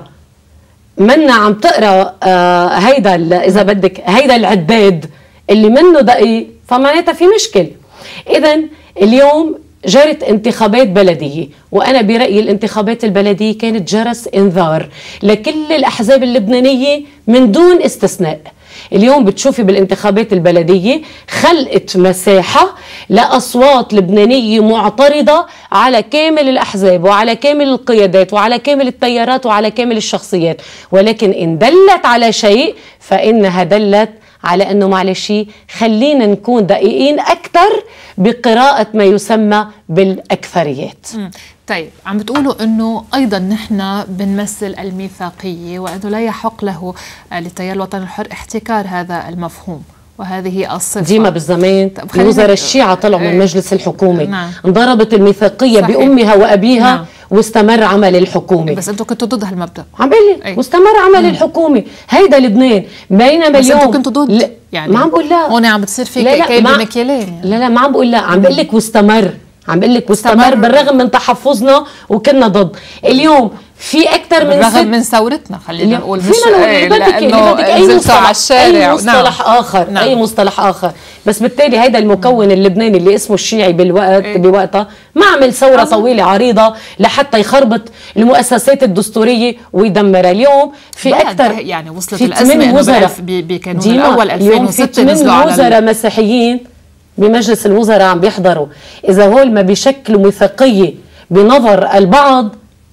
منا عم تقرا هيدا اذا بدك هيدا العداد اللي منه دقيق فمعناتها في مشكل. إذن اليوم جرت انتخابات بلدية، وأنا برأيي الانتخابات البلدية كانت جرس إنذار لكل الأحزاب اللبنانية من دون استثناء. اليوم بتشوفي بالانتخابات البلدية خلقت مساحة لأصوات لبنانية معترضة على كامل الأحزاب وعلى كامل القيادات وعلى كامل التيارات وعلى كامل الشخصيات، ولكن إن دلت على شيء فإنها دلت على أنه معلش خلينا نكون دقيقين أكثر بقراءة ما يسمى بالأكثريات. طيب عم بتقولوا أنه أيضا نحن بنمثل الميثاقية وأنه لا يحق له للتيار الوطني الحر احتكار هذا المفهوم وهذه الصفة. ديما بالزمان الوزراء الشيعة طلعوا من مجلس الحكومة انضربت الميثاقية بأمها وأبيها واستمر عمل الحكومة. بس انتوا كنتوا ضد هالمبدأ. عم بقول واستمر عمل الحكومة. هيدا لبنان. بينما اليوم بس انتوا كنتوا ضد يعني ما عم بقول لا هون عم بتصير في كيل بمكيالين يعني. لا ما عم بقول لا، عم بقول لك واستمر، عم بقول لك واستمر بالرغم من تحفظنا وكنا ضد. اليوم في اكثر من بالرغم من ثورتنا خلينا نقول مش بدك اي مصطلح اخر اي مصطلح اخر. بس بالتالي هيدا المكون اللبناني اللي اسمه الشيعي بوقتها ما عمل ثوره طويله عريضه لحتى يخربط المؤسسات الدستوريه ويدمرها. اليوم في اكثر يعني وصلت الازمه وزراء بقانون الاول 2006 نزلوا على وزراء مسيحيين بمجلس الوزراء عم بيحضروا. اذا هول ما بيشكلوا ميثاقيه بنظر البعض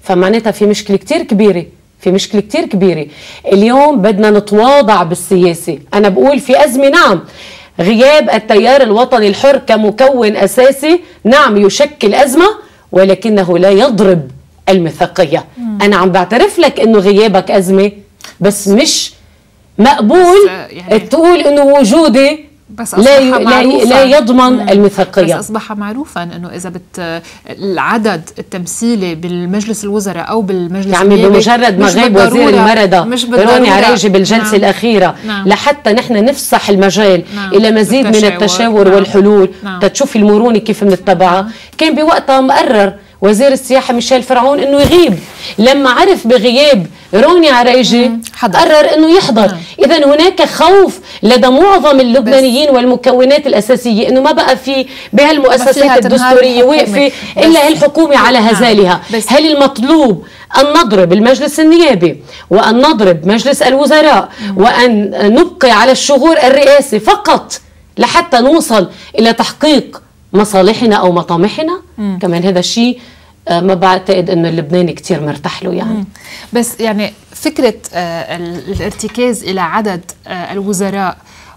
فمعناتها في مشكله كتير كبيره، في مشكله كتير كبيره. اليوم بدنا نتواضع بالسياسه. انا بقول في ازمه، نعم، غياب التيار الوطني الحر كمكون اساسي نعم يشكل ازمه، ولكنه لا يضرب الميثاقيه. انا عم بعترف لك انه غيابك ازمه، بس مش مقبول يعني تقول انه وجودي بس لا يضمن الميثاقيه. بس اصبح معروفا انه اذا العدد التمثيلي بالمجلس الوزراء او بالمجلس يعني بمجرد ما غاب وزير المردة روني عريجي بالجلسه الاخيره لحتى نحن نفسح المجال الى مزيد من التشاور والحلول تتشوفي المرونه كيف بنتبعها. كان بوقتها مقرر وزير السياحه ميشيل فرعون انه يغيب، لما عرف بغياب روني عريجي قرر انه يحضر. اذا هناك خوف لدى معظم اللبنانيين والمكونات الاساسيه انه ما بقى في بهالمؤسسات الدستوريه واقفه الا الحكومه على هزالها. هل المطلوب ان نضرب المجلس النيابي وان نضرب مجلس الوزراء وان نبقي على الشغور الرئاسي فقط لحتى نوصل الى تحقيق مصالحنا او مطامحنا؟ كمان هذا الشيء ما بعتقد انه اللبناني كتير مرتاح له يعني. بس يعني فكره الارتكاز الى عدد الوزراء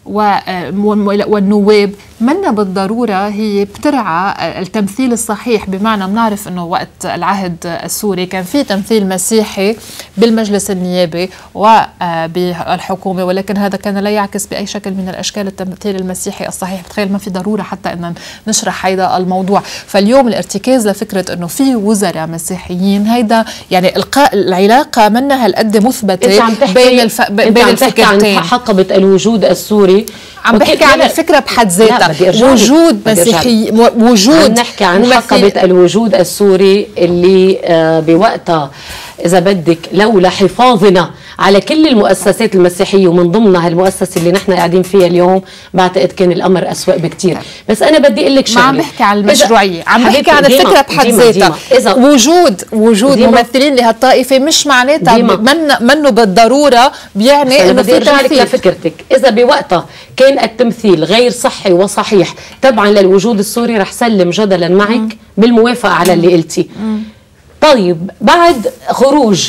والنواب منا بالضرورة هي بترعى التمثيل الصحيح، بمعنى بنعرف أنه وقت العهد السوري كان في تمثيل مسيحي بالمجلس النيابي وبالحكومة، ولكن هذا كان لا يعكس بأي شكل من الأشكال التمثيل المسيحي الصحيح. بتخيل ما في ضرورة حتى أن نشرح هذا الموضوع. فاليوم الارتكاز لفكرة أنه في وزراء مسيحيين، هيدا يعني العلاقة منا هالقد مثبتة بين الفكرتين. عن حقبة الوجود السوري، عم بحكي عن الفكرة بحد ذاتها، وجود مسيحي، وجود نحكي عن حقبة الوجود السوري اللي بوقتها إذا بدك لولا حفاظنا على كل المؤسسات المسيحية ومن ضمنها المؤسسة اللي نحن قاعدين فيها اليوم، بعتقد كان الأمر أسوأ بكتير. بس أنا بدي أقول لك شغلة، ما عم بحكي عن المشروعية، عم بحكي عن الفكرة بحد ذاتها. وجود ممثلين لهالطائفة مش معناتها منه بالضرورة بيعني إنه في تمثيل. لفكرتك إذا بوقتها كان التمثيل غير صحي وصحيح تبعا للوجود السوري، رح سلم جدلا معك بالموافقة على اللي قلتي. طيب بعد خروج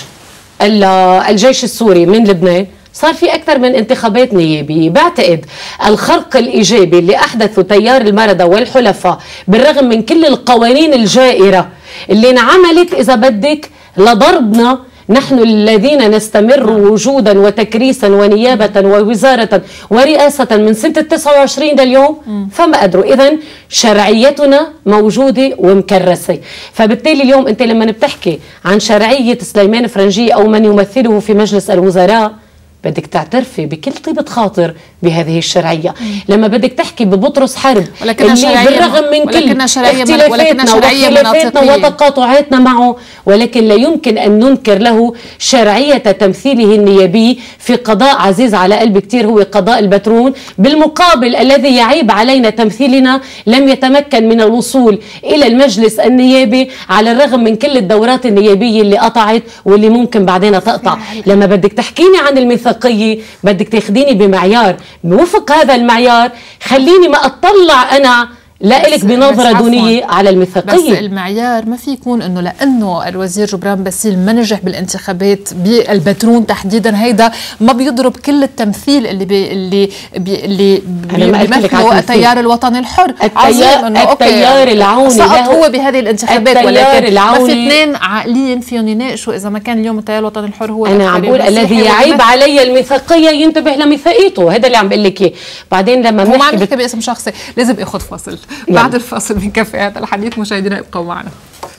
الجيش السوري من لبنان صار في أكثر من انتخابات نيابية. بعتقد الخرق الإيجابي اللي أحدثه تيار المردة والحلفاء بالرغم من كل القوانين الجائرة اللي انعملت إذا بدك لضربنا نحن الذين نستمر وجودا وتكريسا ونيابة ووزارة ورئاسة من سنة 29 لليوم، فما قدروا. إذن شرعيتنا موجودة ومكرسة. فبالتالي اليوم أنت لما بتحكي عن شرعية سليمان فرنجية أو من يمثله في مجلس الوزراء بدك تعترفي بكل طيبة خاطر بهذه الشرعية. لما بدك تحكي ببطرس حرب اللي بالرغم من كل اختلافاتنا وخلافاتنا وتقاطعاتنا معه، ولكن لا يمكن أن ننكر له شرعية تمثيله النيابي في قضاء عزيز على قلب كتير هو قضاء البترون. بالمقابل الذي يعيب علينا تمثيلنا لم يتمكن من الوصول إلى المجلس النيابي على الرغم من كل الدورات النيابية اللي قطعت واللي ممكن بعدين تقطع. لما بدك تحكيني عن الميثاقية بدك تاخديني بمعيار، بوفق هذا المعيار خليني ما أطلع أنا لا إلك بنظرة دونية على الميثاقية. بس المعيار ما في يكون انه لانه الوزير جبران باسيل ما نجح بالانتخابات بالبترون تحديدا، هيدا ما بيضرب كل التمثيل اللي بيمثله التيار الوطني الحر. التيار العوني سقط هو بهذه الانتخابات، ولكن ما في اثنين عاقلين فيهم يناقشوا اذا ما كان اليوم التيار الوطني الحر هو. انا عم بقول الذي يعيب علي الميثاقية ينتبه لميثاقيته، هذا اللي عم بقول لك اياه. بعدين لما ما عم بحكي باسم شخصي، لازم اخذ فصل. بعد الفاصل بنكفي هذا الحديث. مشاهدينا ابقوا معنا.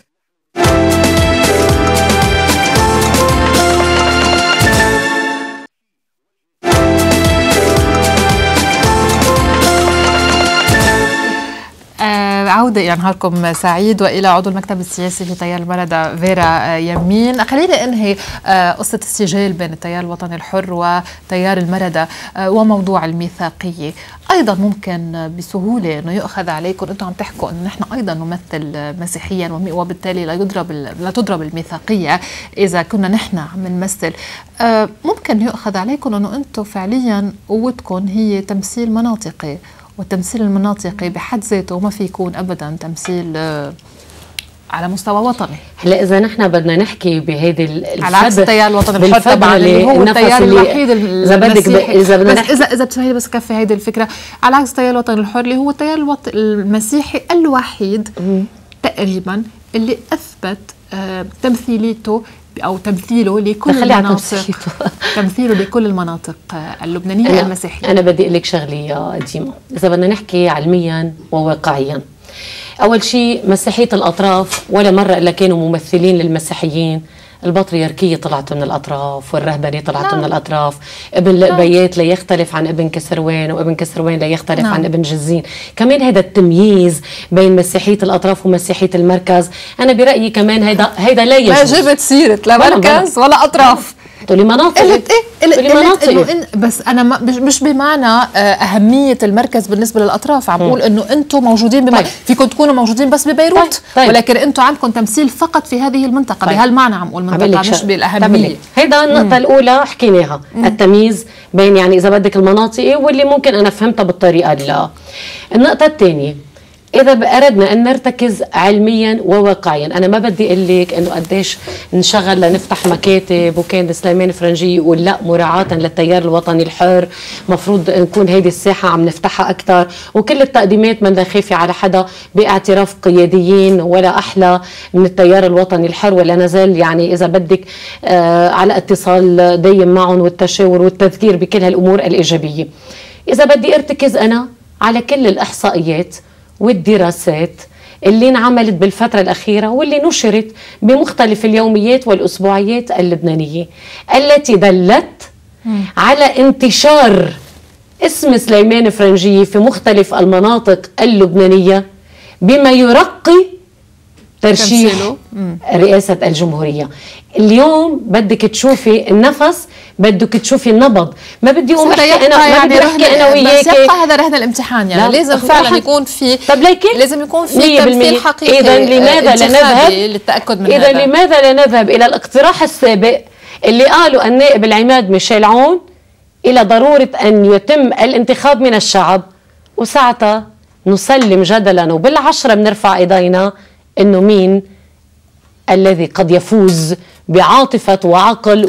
عودة إلى نهاركم سعيد وإلى عضو المكتب السياسي في تيار المردة فيرا يمين. خلينا أنهي قصة السجال بين التيار الوطني الحر وتيار المردة وموضوع الميثاقية. أيضا ممكن بسهولة أنه يؤخذ عليكم، أنتم عم تحكوا أنه نحن أيضا نمثل مسيحيا وبالتالي لا تضرب الميثاقية إذا كنا نحن عم نمثل. ممكن يؤخذ عليكم أنه أنتم فعليا قوتكم هي تمثيل مناطقي، والتمثيل المناطقي بحد ذاته ما في يكون ابدا تمثيل على مستوى وطني. هلا اذا نحن بدنا نحكي بهيدي على عكس التيار الوطني الحر طبعا اللي هو التيار الوحيد المسيحي. اذا بتسمحي لي بس كفي هيدي الفكره، على عكس التيار الوطني الحر اللي هو التيار المسيحي الوحيد تقريبا اللي اثبت تمثيليته او تمثيله لكل المناطق تمثيله لكل المناطق اللبنانيه المسيحيه. انا بدي اقول لك شغله يا ديما، اذا بدنا نحكي علميا وواقعيا، اول شيء مسيحيه الاطراف ولا مره الا كانوا ممثلين للمسيحيين. البطريركيه طلعت من الاطراف، والرهبنه طلعت من الاطراف، ابن لقبيات لا يختلف عن ابن كسروان، وابن كسروان لا يختلف عن ابن جزين. كمان هذا التمييز بين مسيحيه الاطراف ومسيحيه المركز انا برايي كمان هيدا لا يجوز. ما جبت سيره لا مركز ولا اطراف، تقولي مناطق بس انا مش بمعنى اهميه المركز بالنسبه للاطراف، عم بقول انه انتم موجودين فيكم تكونوا موجودين بس ببيروت، ولكن انتم عندكم تمثيل فقط في هذه المنطقه. بهالمعنى عم بقول منطقه مش بالاهميه. هيدا النقطه الاولى حكيناها، التمييز بين يعني اذا بدك المناطقي واللي ممكن انا فهمتها بالطريقه. النقطه الثانيه، إذا أردنا أن نرتكز علميا وواقعيا، أنا ما بدي أقول لك إنه قديش نشغل لنفتح مكاتب، وكان سليمان فرنجي يقول لا مراعاة للتيار الوطني الحر مفروض نكون هيدي الساحة عم نفتحها أكثر، وكل التقديمات ما بدنا نخافي على حدا باعتراف قياديين ولا أحلى من التيار الوطني الحر، ولا نزال يعني إذا بدك على اتصال دايم معهم والتشاور والتذكير بكل هالأمور الإيجابية. إذا بدي أرتكز أنا على كل الإحصائيات والدراسات اللي انعملت بالفترة الأخيرة واللي نشرت بمختلف اليوميات والأسبوعيات اللبنانية التي دلت على انتشار اسم سليمان فرنجي في مختلف المناطق اللبنانية بما يرقي ترشيح رئاسة الجمهورية. اليوم بدك تشوفي النفس، بدك تشوفي النبض. ما بدي اقوم احكي انا ما بدي احكي انا وياك، بس يبقى هذا رهن الامتحان يعني لازم فعلا يكون في لازم يكون في تمثيل حقيقي. اذا لماذا لا نذهب للتاكد من هذا؟ لماذا لا نذهب الى الاقتراح السابق اللي قالوا النائب العماد ميشيل عون الى ضروره ان يتم الانتخاب من الشعب، وساعتها نسلم جدلا وبالعشرة بنرفع ايدينا انه مين الذي قد يفوز بعاطفة وعقل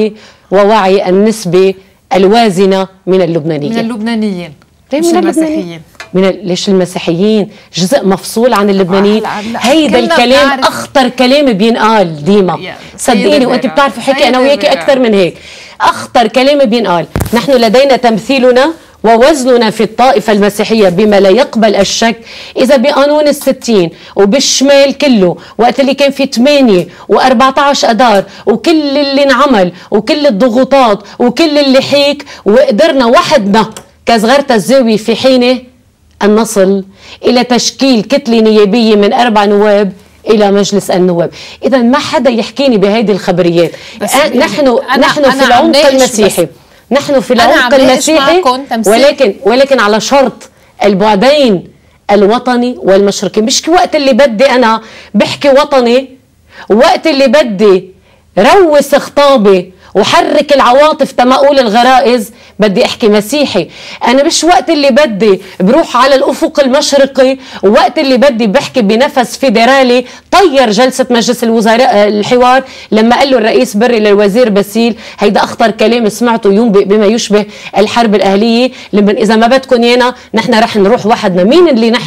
ووعي النسبة الوازنة من اللبنانيين. من اللبنانيين مش المسيحيين. ليش المسيحيين جزء مفصول عن اللبنانيين؟ هيدا الكلام أخطر كلام بينقال ديما، صدقيني وأنت بتعرفي حكي أنا وياكي أكثر من هيك. أخطر كلام بينقال. نحن لدينا تمثيلنا ووزننا في الطائفة المسيحية بما لا يقبل الشك. إذا بقانون ال60 وبالشمال كله وقت اللي كان في 8 و14 أدار وكل اللي انعمل وكل الضغوطات وكل اللي حيك، وقدرنا وحدنا كصغيرة الزاوية في حينه أن نصل إلى تشكيل كتلة نيابية من 4 نواب إلى مجلس النواب. إذا ما حدا يحكيني بهيدي الخبريات. نحن في العمق المسيحي، نحن في العمق المسيحي، ولكن على شرط البعدين الوطني والمشرقي. مش وقت اللي بدي أنا بحكي وطني، وقت اللي بدي روس خطابي وحرك العواطف تما اقول الغرائز بدي احكي مسيحي. انا مش وقت اللي بدي بروح على الافق المشرقي، ووقت اللي بدي بحكي بنفس فيدرالي. طير جلسه مجلس الوزراء الحوار لما قال له الرئيس بري للوزير باسيل، هيدا اخطر كلام سمعته ينبئ بما يشبه الحرب الاهليه، لما اذا ما بدكم يانا نحن رح نروح وحدنا. مين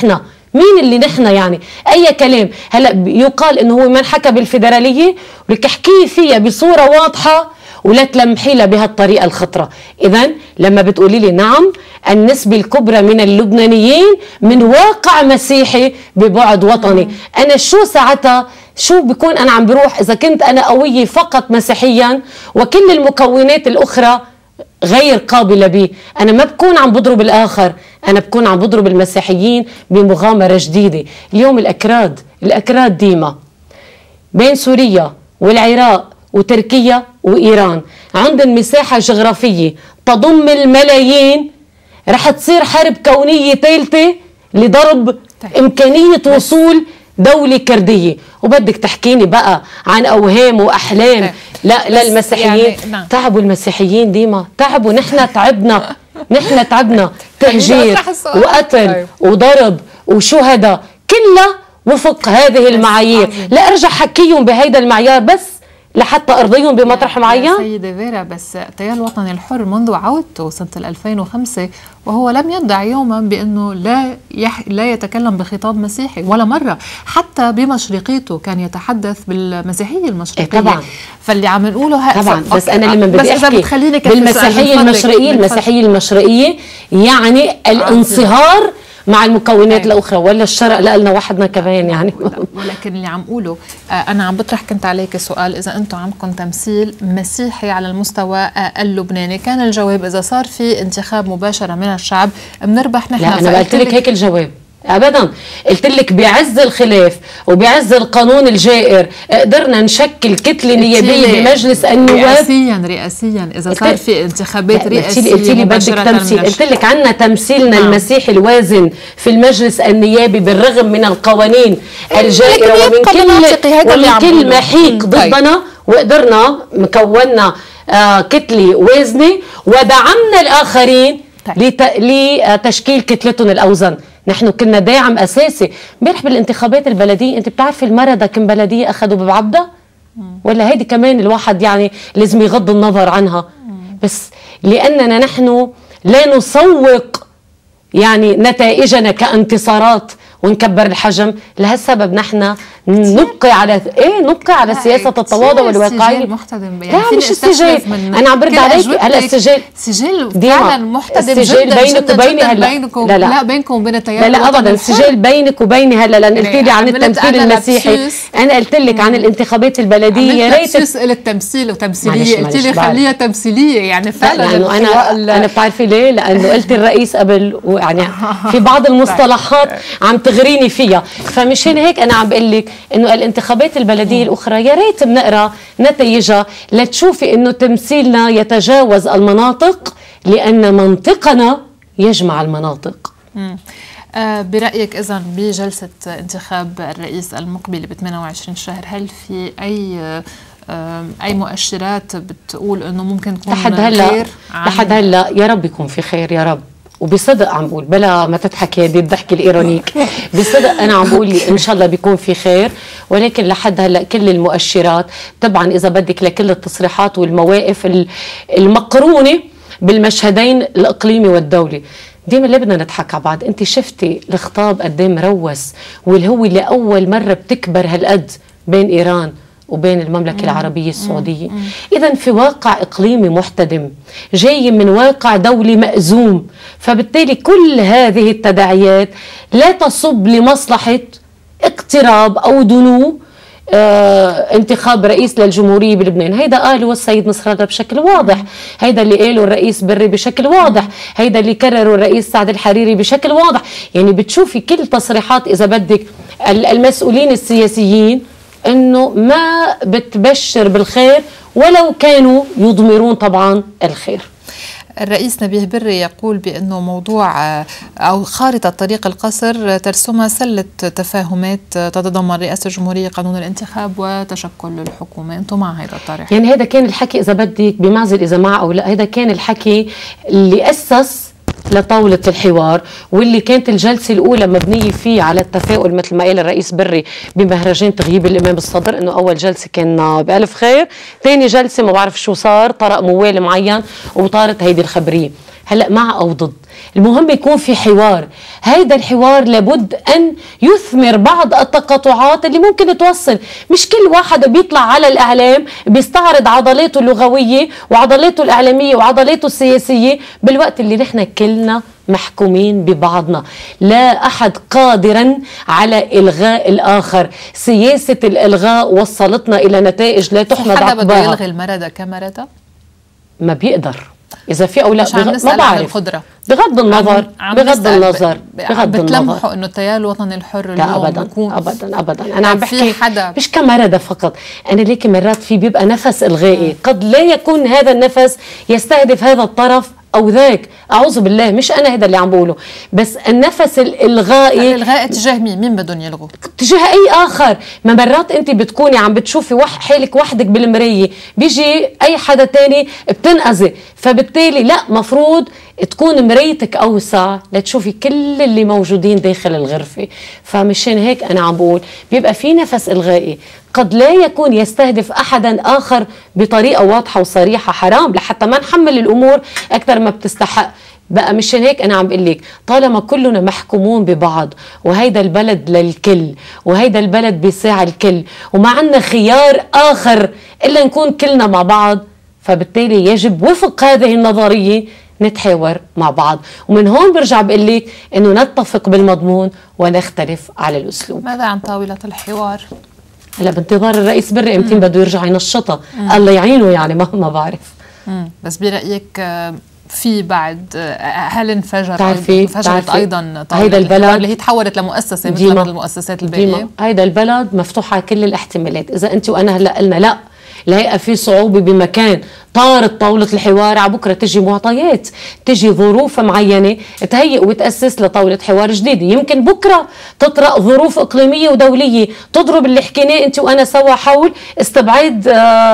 اللي نحن يعني اي كلام. هلا يقال انه هو من حكى بالفيدراليه ولك احكيه فيها بصوره واضحه ولا تلمحي لها بهالطريقه الخطره. اذا لما بتقولي لي نعم النسبه الكبرى من اللبنانيين من واقع مسيحي ببعد وطني، انا ساعتها شو بكون انا عم بروح اذا كنت انا قويه فقط مسيحيا وكل المكونات الاخرى غير قابلة بي. أنا ما بكون عم بضرب الآخر، أنا بكون عم بضرب المسيحيين بمغامرة جديدة. اليوم الأكراد ديما بين سوريا والعراق وتركيا وإيران عندهم مساحة جغرافية تضم الملايين. رح تصير حرب كونية ثالثة لضرب إمكانية وصول دولة كردية. وبدك تحكيني بقى عن أوهام وأحلام. لا المسيحيين يعني تعبوا، المسيحيين ديما تعبوا. نحن تعبنا تهجير وقتل وضرب وشهداء كلها وفق هذه المعايير، لا ارجع حكيهم بهيدا المعيار بس لحتى ارضيهم بمطرح معين. سيدة فيرا، بس التيار الوطني الحر منذ عودته سنة 2005 وهو لم يدع يوما بأنه لا يتكلم بخطاب مسيحي ولا مرة، حتى بمشرقيته كان يتحدث بالمسيحية المشرقية. طبعا. فاللي عم نقوله طبعا، بس أنا لما بدي أحكي بالمسيحية المشرقية، المسيحية المشرقية يعني الانصهار مع المكونات الأخرى، ولا الشرق لنا وحدنا كمان يعني. ولكن اللي عم قوله أنا عم بطرح كنت عليك سؤال، إذا أنتم عندكم تمثيل مسيحي على المستوى اللبناني، كان الجواب إذا صار في انتخاب مباشرة من الشعب بنربح نحن. لا أنا قلت لك هيك الجواب ابدا، قلت لك بعز الخلاف وبعز القانون الجائر قدرنا نشكل كتله نيابيه بمجلس النواب رئاسيا اذا صار في انتخابات رئاسيه. قلت لي بدك تمثيل، قلت لك عندنا تمثيلنا المسيحي الوازن في المجلس النيابي بالرغم من القوانين الجائره ومن كل محيك ضدنا، وقدرنا مكونا كتله وازنه ودعمنا الاخرين لتشكيل كتلتهم الاوزن. نحن كنا داعم اساسي. امبارح بالانتخابات البلديه انت بتعرفي المرضى كم بلديه اخذوا ببعبده؟ ولا هيدي كمان الواحد يعني لازم يغض النظر عنها. بس لاننا نحن لا نسوق يعني نتائجنا كانتصارات ونكبر الحجم، لهالسبب نحن نبقي على سياسه التواضع والواقعيه. لا مش السجال، انا عم برد عليك. هلا السجال فعلا محتدم جدا بينك وبيني هلا. لا بينكم وبين التيار. لا ابدا، السجال بينك وبيني هلا، لان قلت لي عن التمثيل المسيحي، انا قلت لك عن الانتخابات البلديه. يا ريت قلت تمثيل وتمثيليه، قلت لي خليها تمثيليه يعني فعلا. لانه انا بتعرفي ليه؟ لانه قلت الرئيس قبل، ويعني في بعض المصطلحات عم تغريني فيها، فمشان هيك انا عم بقول لك انه الانتخابات البلديه الاخرى يا ريت بنقرا نتائجها لتشوفي انه تمثيلنا يتجاوز المناطق، لان منطقنا يجمع المناطق. برأيك إذن بجلسة انتخاب الرئيس المقبل ب 28 شهر هل في أي مؤشرات بتقول إنه ممكن تكون خير؟ لحد هلا يا رب يكون في خير يا رب، وبصدق عم بقول، بلا ما تضحكي هذه الضحكه الايرونيك، بصدق انا عم بقول ان شاء الله بيكون في خير. ولكن لحد هلا كل المؤشرات طبعا اذا بدك لكل التصريحات والمواقف المقرونه بالمشهدين الاقليمي والدولي، ديما اللي بدنا نضحك على بعض. انت شفتي الخطاب قد ايه مروس، واللي هو لاول مره بتكبر هالقد بين ايران وبين المملكة العربية السعودية. إذا في واقع إقليمي محتدم جاي من واقع دولي مأزوم، فبالتالي كل هذه التداعيات لا تصب لمصلحة اقتراب أو دنو انتخاب رئيس للجمهورية بلبنان. هيدا قاله السيد نصر الله بشكل واضح، هيدا اللي قاله الرئيس بري بشكل واضح، هيدا اللي كرره الرئيس سعد الحريري بشكل واضح. يعني بتشوفي كل تصريحات إذا بدك المسؤولين السياسيين انه ما بتبشر بالخير ولو كانوا يضمرون طبعا الخير. الرئيس نبيه بري يقول بأنه موضوع أو خارطة طريق القصر ترسمها سلة تفاهمات تتضمن رئاسة الجمهورية، قانون الانتخاب، وتشكل الحكومة. أنتم مع هذا الطرح؟ يعني هذا كان الحكي إذا بدك بمعزل إذا مع أو لا، هذا كان الحكي اللي أسس لطاولة الحوار، واللي كانت الجلسة الأولى مبنية فيه على التفاؤل مثل ما قال الرئيس بري بمهرجان تغييب الإمام الصدر، إنه أول جلسة كان بألف خير، ثاني جلسة ما بعرف شو صار، طرق موال معين وطارت هيدي الخبرية. هلأ مع أو ضد، المهم يكون في حوار. هيدا الحوار لابد أن يثمر بعض التقاطعات اللي ممكن توصل. مش كل واحد بيطلع على الإعلام بيستعرض عضلاته اللغوية وعضلاته الإعلامية وعضلاته السياسية، بالوقت اللي نحن كلنا محكومين ببعضنا، لا أحد قادرا على إلغاء الآخر. سياسة الإلغاء وصلتنا إلى نتائج لا تحمد عقباها. حدا بده يلغي المردة كمردة؟ ما بيقدر. إذا في أو لا ما بعرف، بغض النظر بتلمحوا إنه التيار الوطني الحر اليوم أبدا أنا عم بحكي مش كمردة فقط، أنا ليكي مرات في بيبقى نفس إلغائي، قد لا يكون هذا النفس يستهدف هذا الطرف او ذاك، اعوذ بالله، مش انا هذا اللي عم بقوله، بس النفس الالغائي. الالغاء تجاه مين بدهم يلغوا؟ تجاه اي اخر. ما مرات انت بتكوني عم بتشوفي حالك وحدك بالمرايه، بيجي اي حدا تاني بتنقذي، فبالتالي لا، مفروض تكون مرايتك اوسع لتشوفي كل اللي موجودين داخل الغرفه. فمشان هيك انا عم بقول بيبقى في نفس الغائي قد لا يكون يستهدف احدا اخر بطريقه واضحه وصريحه، حرام لحتى ما نحمل الامور اكثر ما بتستحق. بقى مشان هيك انا عم بقول لك طالما كلنا محكومون ببعض، وهيدا البلد للكل، وهيدا البلد بيساع الكل، وما عندنا خيار اخر الا نكون كلنا مع بعض، فبالتالي يجب وفق هذه النظريه نتحاور مع بعض. ومن هون برجع بقول لك انه نتفق بالمضمون ونختلف على الاسلوب. ماذا عن طاوله الحوار؟ هلا بانتظار الرئيس بري امتى بده يرجع ينشطها، الله يعينه يعني ما بعرف. بس برايك في بعد هل انفجرت ايضا هيدا البلد اللي هي تحولت لمؤسسه مثل المؤسسات الباقيه؟ هيدا البلد مفتوح على كل الاحتمالات. اذا انت وانا هلا قلنا لا، لاقى في صعوبه بمكان، طارت طاوله الحوار، على بكره تجي معطيات، تجي ظروف معينه تهيئ وتاسس لطاوله حوار جديده. يمكن بكره تطرأ ظروف اقليميه ودوليه تضرب اللي حكيناه انت وانا سوا حول استبعاد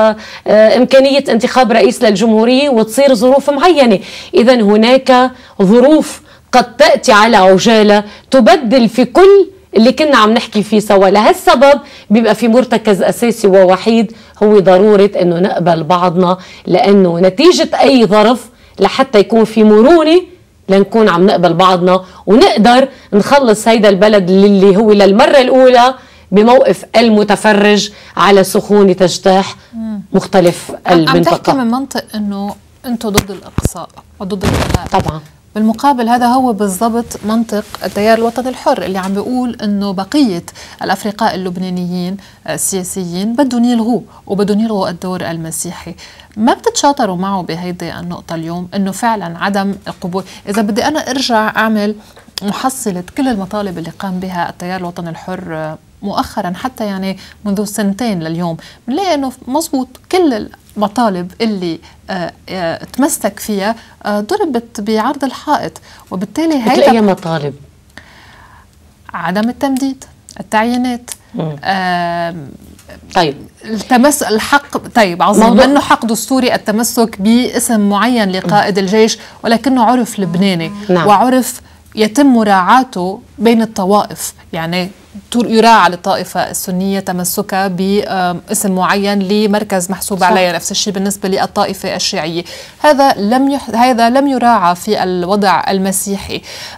امكانيه انتخاب رئيس للجمهوريه، وتصير ظروف معينه. اذا هناك ظروف قد تاتي على عجاله تبدل في كل اللي كنا عم نحكي فيه سوا. لهالسبب بيبقى في مرتكز أساسي ووحيد، هو ضرورة أنه نقبل بعضنا، لأنه نتيجة أي ظرف لحتى يكون في مرونة لنكون عم نقبل بعضنا، ونقدر نخلص هيدا البلد اللي هو للمرة الأولى بموقف المتفرج على سخون تجتاح مختلف المنطقة. عم تحكي من منطق أنه أنتم ضد الإقصاء وضد الإلغاء. طبعا. بالمقابل هذا هو بالضبط منطق التيار الوطني الحر اللي عم بيقول انه بقيه الافرقاء اللبنانيين السياسيين بدهم يلغوه وبدهم يلغوا الدور المسيحي. ما بتتشاطروا معه بهيدي النقطه اليوم انه فعلا عدم القبول؟ اذا بدي انا ارجع اعمل محصله كل المطالب اللي قام بها التيار الوطني الحر مؤخرا، حتى يعني منذ سنتين لليوم، بنلاقي انه مزبوط كل المطالب اللي تمسك فيها ضربت بعرض الحائط. وبالتالي هيدا أي مطالب؟ عدم التمديد، التعيينات، طيب الحق. طيب عظيم، منه حق دستوري التمسك باسم معين لقائد الجيش، ولكنه عرف لبناني. نعم. وعرف يتم مراعاته بين الطوائف، يعني يراعى للطائفة السنية تمسكها باسم معين لمركز محسوب عليها، نفس الشيء بالنسبة للطائفة الشيعية. هذا لم يراعى في الوضع المسيحي.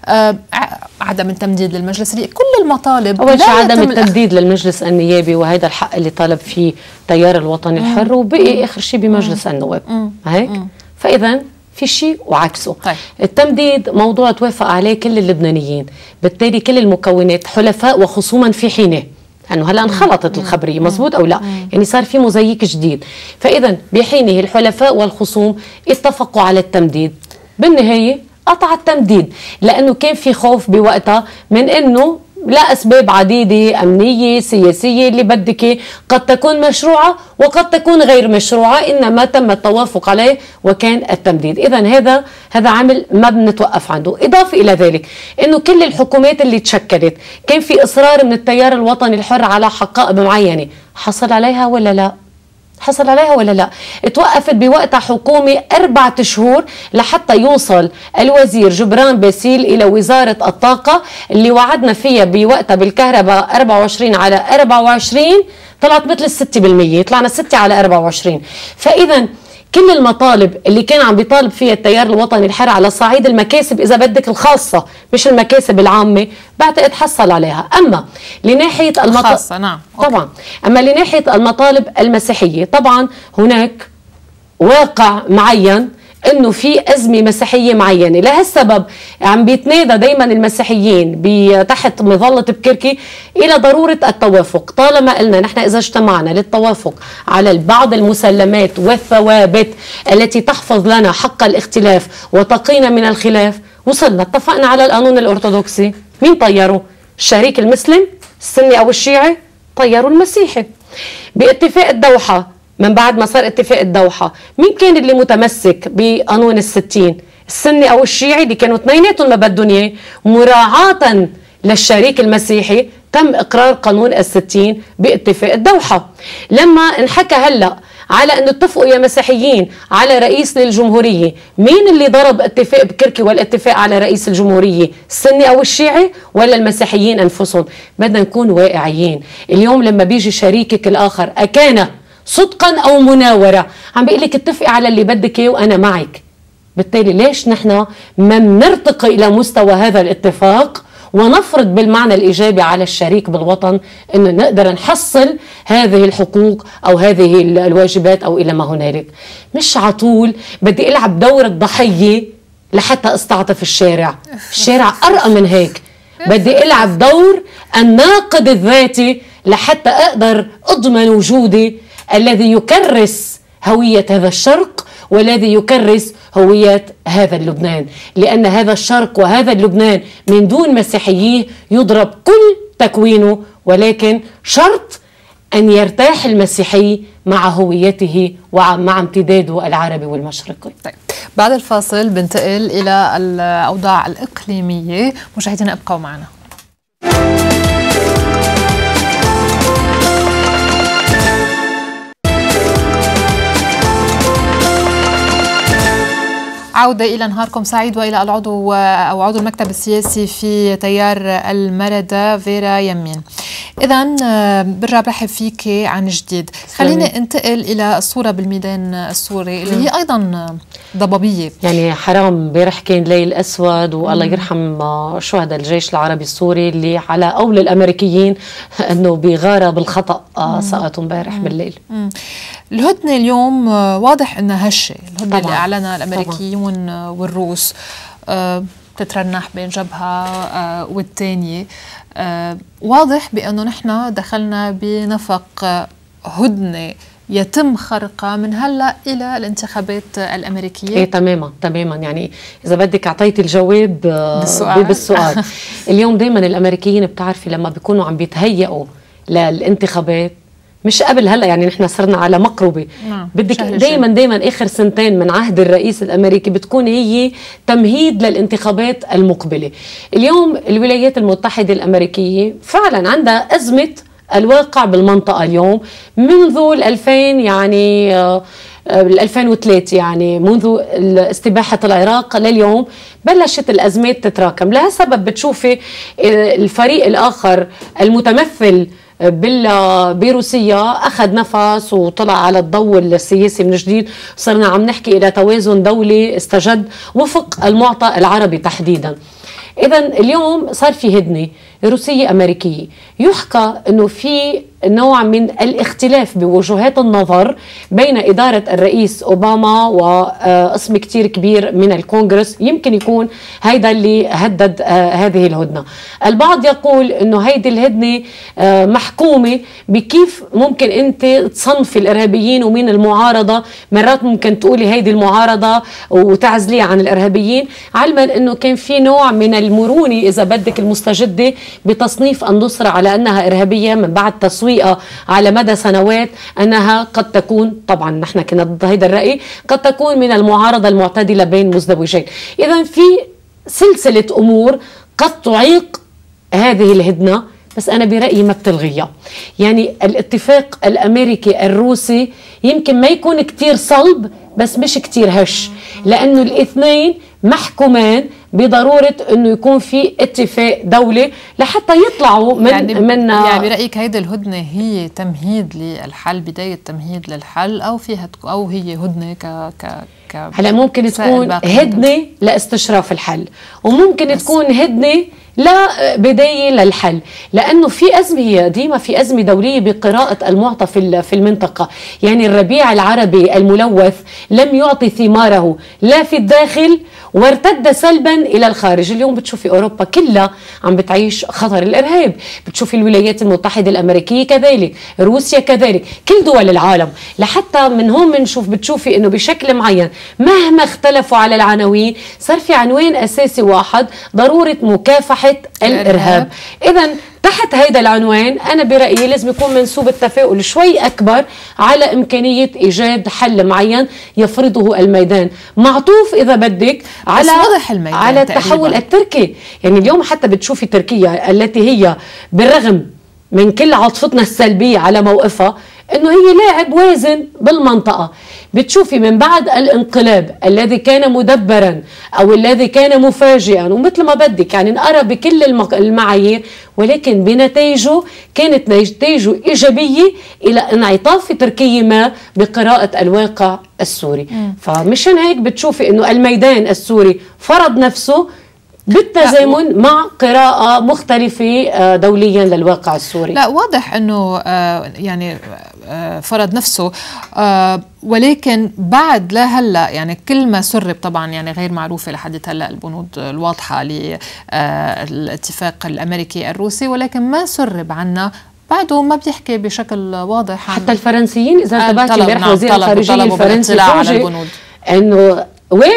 عدم التمديد للمجلس، كل المطالب. أول شيء عدم التمديد للمجلس النيابي، وهذا الحق اللي طالب فيه تيار الوطني الحر، وبقي آخر شيء بمجلس النواب. هيك فإذا في شيء وعكسه. طيب. التمديد موضوع توافق عليه كل اللبنانيين، بالتالي كل المكونات حلفاء وخصوما في حينه، لأنه هلا انخلطت الخبرية، مزبوط أو لا؟ يعني صار في موزيك جديد. فإذا بحينه الحلفاء والخصوم اتفقوا على التمديد، بالنهاية قطع التمديد، لأنه كان في خوف بوقتها من أنه لأسباب عديدة أمنية سياسية اللي بدك قد تكون مشروعة وقد تكون غير مشروعة، إنما تم التوافق عليه وكان التمديد. إذن هذا عامل ما بنتوقف عنده. إضافة إلى ذلك إنه كل الحكومات اللي تشكلت كان في إصرار من التيار الوطني الحر على حقائب معينة، حصل عليها ولا لا؟ حصل عليها ولا لا؟ توقفت بوقتها حكومة 4 شهور لحتى يوصل الوزير جبران باسيل إلى وزارة الطاقة اللي وعدنا فيها بوقتها بالكهرباء 24 على 24، طلعت مثل 6%، طلعنا 6 على 24. فإذا كل المطالب اللي كان عم بيطالب فيها التيار الوطني الحر على صعيد المكاسب إذا بدك الخاصة مش المكاسب العامة، بعتقد حصل عليها. أما لناحية الخاصة نعم طبعا، أما لناحية المطالب المسيحية طبعا هناك واقع معين انه في ازمه مسيحيه معينه. لهالسبب عم بيتنادى دائما المسيحيين تحت مظله بكركي الى ضروره التوافق. طالما قلنا نحن اذا اجتمعنا للتوافق على بعض المسلمات والثوابت التي تحفظ لنا حق الاختلاف وتقينا من الخلاف، وصلنا اتفقنا على القانون الارثوذكسي. مين طيروا؟ الشريك المسلم السني او الشيعي؟ طيروا المسيحي. باتفاق الدوحه، من بعد ما صار اتفاق الدوحة، مين كان اللي متمسك بقانون ال60؟ السني أو الشيعي اللي كانوا اثنيناتهم ما بدهم إياه، مراعاة للشريك المسيحي تم إقرار قانون الستين باتفاق الدوحة. لما انحكى هلأ على أنه اتفقوا يا مسيحيين على رئيس للجمهورية، مين اللي ضرب اتفاق بكركي والاتفاق على رئيس الجمهورية؟ السني أو الشيعي ولا المسيحيين أنفسهم؟ بدنا نكون واقعيين. اليوم لما بيجي شريكك الآخر أكان صدقا أو مناورة عم بيقول لك اتفقي على اللي بدك إياه وأنا معك، بالتالي ليش نحن ما نرتقي إلى مستوى هذا الاتفاق ونفرض بالمعنى الإيجابي على الشريك بالوطن أنه نقدر نحصل هذه الحقوق أو هذه الواجبات أو إلى ما هنالك. مش عطول بدي ألعب دور الضحية لحتى استعطف الشارع. الشارع أرقى من هيك. بدي ألعب دور الناقد الذاتي لحتى أقدر أضمن وجودي الذي يكرس هوية هذا الشرق والذي يكرس هوية هذا اللبنان، لأن هذا الشرق وهذا اللبنان من دون مسيحييه يضرب كل تكوينه، ولكن شرط أن يرتاح المسيحي مع هويته ومع امتداده العربي والمشرقي. طيب بعد الفاصل بنتقل إلى الأوضاع الإقليمية، مشاهدينا ابقوا معنا. عودة إلى نهاركم سعيد وإلى العضو أو عضو المكتب السياسي في تيار المردة فيرا يمين. إذا برجع برحب فيك عن جديد. خليني انتقل إلى الصورة بالميدان السوري اللي هي أيضا ضبابية. يعني حرام امبارح كان ليل أسود، والله يرحم شهداء الجيش العربي السوري اللي على قول الأمريكيين أنه بغارة بالخطأ سقطوا امبارح بالليل. الهدنة اليوم واضح أنها هشة، الهدنة اللي أعلنها الأمريكيون والروس تترنح بين جبهة والتانية. واضح بأنه نحن دخلنا بنفق هدنة يتم خرقها من هلا الى الانتخابات الامريكيه. ايه تماما تماما، يعني اذا بدك اعطيتي الجواب بالسؤال. اليوم دائما الامريكيين بتعرفي لما بيكونوا عم بيتهيئوا للانتخابات، مش قبل هلا، يعني نحن صرنا على مقربه. بدك دائما اخر سنتين من عهد الرئيس الامريكي بتكون هي تمهيد للانتخابات المقبله. اليوم الولايات المتحده الامريكيه فعلا عندها ازمه الواقع بالمنطقه اليوم منذ 2000، يعني 2003، يعني منذ استباحة العراق لليوم بلشت الأزمات تتراكم. لها سبب بتشوفي الفريق الآخر المتمثل بروسيا أخذ نفس وطلع على الضوء السياسي من جديد، صرنا عم نحكي إلى توازن دولي استجد وفق المعطى العربي تحديدا. إذن اليوم صار في هدنة روسية أمريكية، يحكى أنه في نوع من الاختلاف بوجهات النظر بين إدارة الرئيس أوباما وقسم كتير كبير من الكونغرس، يمكن يكون هيدا اللي هدد هذه الهدنة. البعض يقول أنه هيدي الهدنة محكومة بكيف ممكن أنت تصنفي الإرهابيين ومين المعارضة. مرات ممكن تقولي هيدي المعارضة وتعزليها عن الإرهابيين، علما أنه كان في نوع من المرونة إذا بدك المستجدة بتصنيف النصرة على أنها إرهابية من بعد تسويقها على مدى سنوات أنها قد تكون، طبعا نحن كنا ضد هذا الرأي، قد تكون من المعارضة المعتدلة بين مزدوجين. إذن في سلسلة أمور قد تعيق هذه الهدنة، بس أنا برأيي ما بتلغيها. يعني الاتفاق الأمريكي الروسي يمكن ما يكون كتير صلب بس مش كتير هش، لأنه الاثنين محكومان بضرورة أنه يكون في اتفاق دولي لحتى يطلعوا من يعني برأيك هيدا الهدنة هي تمهيد للحل، بداية تمهيد للحل، أو فيها أو هي هدنة هلا ممكن تكون هدنة لاستشراف الحل، وممكن تكون هدنة لا بداية للحل، لأنه في أزمة، هي ديما في أزمة دولية بقراءة المعطى في المنطقة. يعني الربيع العربي الملوث لم يعطي ثماره لا في الداخل وارتد سلبا إلى الخارج. اليوم بتشوفي أوروبا كلها عم بتعيش خطر الإرهاب، بتشوفي الولايات المتحدة الأمريكية كذلك، روسيا كذلك، كل دول العالم. لحتى من هون بنشوف بتشوفي أنه بشكل معين مهما اختلفوا على العناوين صار في عنوان أساسي واحد، ضرورة مكافحة مكافحة الإرهاب. إذا تحت هيدا العنوان أنا برأيي لازم يكون منسوب التفاؤل شوي أكبر على إمكانية إيجاد حل معين يفرضه الميدان، معطوف إذا بدك على التحول التركي. يعني اليوم حتى بتشوفي تركيا التي هي بالرغم من كل عاطفتنا السلبية على موقفها انه هي لاعب وازن بالمنطقة. بتشوفي من بعد الانقلاب الذي كان مدبرا او الذي كان مفاجئا ومثل ما بدك يعني نقرا بكل المعايير، ولكن بنتائجه كانت نتائجه ايجابية الى انعطاف تركي ما بقراءة الواقع السوري. فمشان هيك بتشوفي انه الميدان السوري فرض نفسه بالتزامن مع قراءة مختلفة دوليا للواقع السوري. لا واضح أنه يعني فرض نفسه، ولكن بعد لا هلا يعني كل ما سرب طبعا يعني غير معروفة لحد هلا البنود الواضحة للاتفاق الأمريكي الروسي، ولكن ما سرب عنا بعده ما بيحكي بشكل واضح. حتى الفرنسيين إذا انتبهتي امبارح وزير الخارجية الفرنسي أنه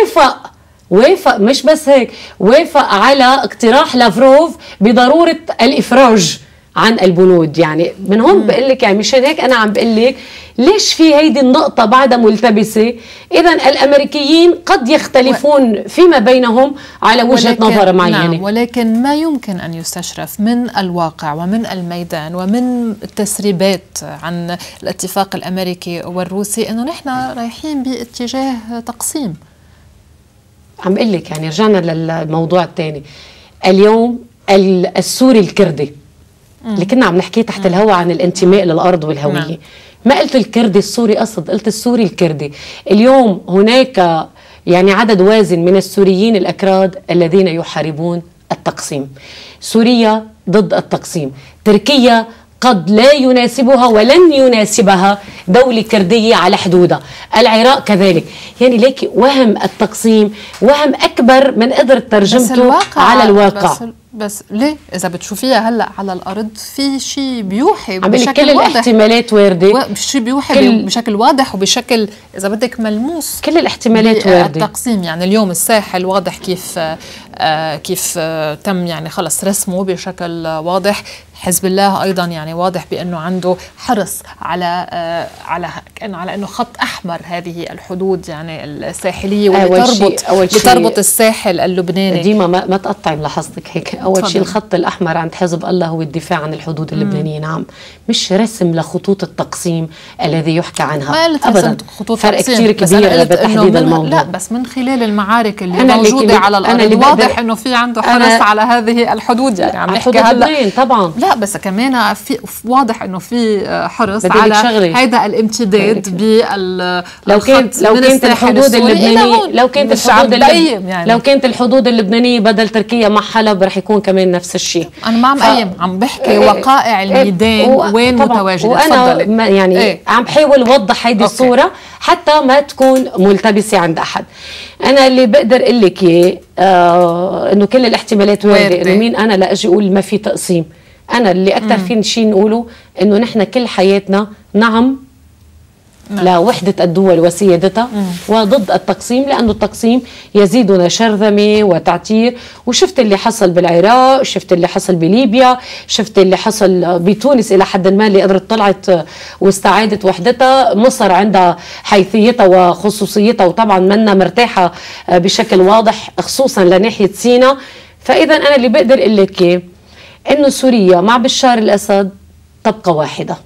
وافق مش بس هيك، وافق على اقتراح لافروف بضرورة الإفراج عن البنود. يعني من هون بقول لك يعني مشان هيك أنا عم بقول لك ليش في هيدي النقطة بعدها ملتبسة. إذا الأمريكيين قد يختلفون فيما بينهم على وجهة نظر معينة. نعم، ولكن ما يمكن أن يستشرف من الواقع ومن الميدان ومن التسريبات عن الاتفاق الأمريكي والروسي أنه نحن رايحين باتجاه تقسيم. عم بقول لك يعني رجعنا للموضوع الثاني اليوم السوري الكردي اللي كنا عم نحكي تحت الهواء عن الانتماء للأرض والهوية. ما قلت الكردي السوري قصد، قلت السوري الكردي. اليوم هناك يعني عدد وازن من السوريين الأكراد الذين يحاربون التقسيم. سوريا ضد التقسيم، تركيا قد لا يناسبها ولن يناسبها دولة كردية على حدودها، العراق كذلك. يعني ليك وهم التقسيم وهم أكبر من قدر ترجمته على الواقع. بس ليه إذا بتشوفيها هلأ على الأرض في شيء بيوحي بشكل كل واضح. الاحتمالات واردة، شيء بيوحي بشكل واضح وبشكل إذا بدك ملموس. كل الاحتمالات واردة. التقسيم يعني اليوم الساحل واضح كيف تم يعني خلص رسمه بشكل واضح. حزب الله ايضا يعني واضح بانه عنده حرص على انه خط احمر هذه الحدود يعني الساحليه بتربط الساحل اللبناني. ديما ما تقطعي ملاحظتك هيك. اول شيء الخط الاحمر عند حزب الله هو الدفاع عن الحدود اللبنانيه. نعم، مش رسم لخطوط التقسيم الذي يحكى عنها ابدا. فرق كثير كبير بتحديد الموضوع. لا بس من خلال المعارك اللي موجوده على الارض واضح انه في عنده حرص على هذه الحدود. يعني عم نحكي هلا طبعا. لا بس كمان في واضح انه في حرص على هذا الامتداد لو كانت الحدود اللبنانيه لو كانت الحدود اللبنانيه بدل تركيا مع حلب رح يكون كمان نفس الشيء. انا ما عم قيم، عم بحكي وقائع الميدان وين متواجده. وانا يعني عم بحاول اوضح هيدي الصوره حتى ما تكون ملتبسه عند احد. انا اللي بقدر اقول لك اياه انه كل الاحتمالات وارده. انه مين انا لا اجي اقول ما في تقسيم. أنا اللي أكثر فين شيء نقوله إنه نحن كل حياتنا نعم لوحدة الدول وسيادتها وضد التقسيم، لأنه التقسيم يزيدنا شرذمة وتعتير. وشفت اللي حصل بالعراق، شفت اللي حصل بليبيا، شفت اللي حصل بتونس إلى حد ما اللي قدرت طلعت واستعادت وحدتها. مصر عندها حيثيتها وخصوصيتها وطبعا منا مرتاحة بشكل واضح خصوصا لناحية سيناء. فإذا أنا اللي بقدر أقول لك إنه سوريا مع بشار الأسد تبقى واحدة.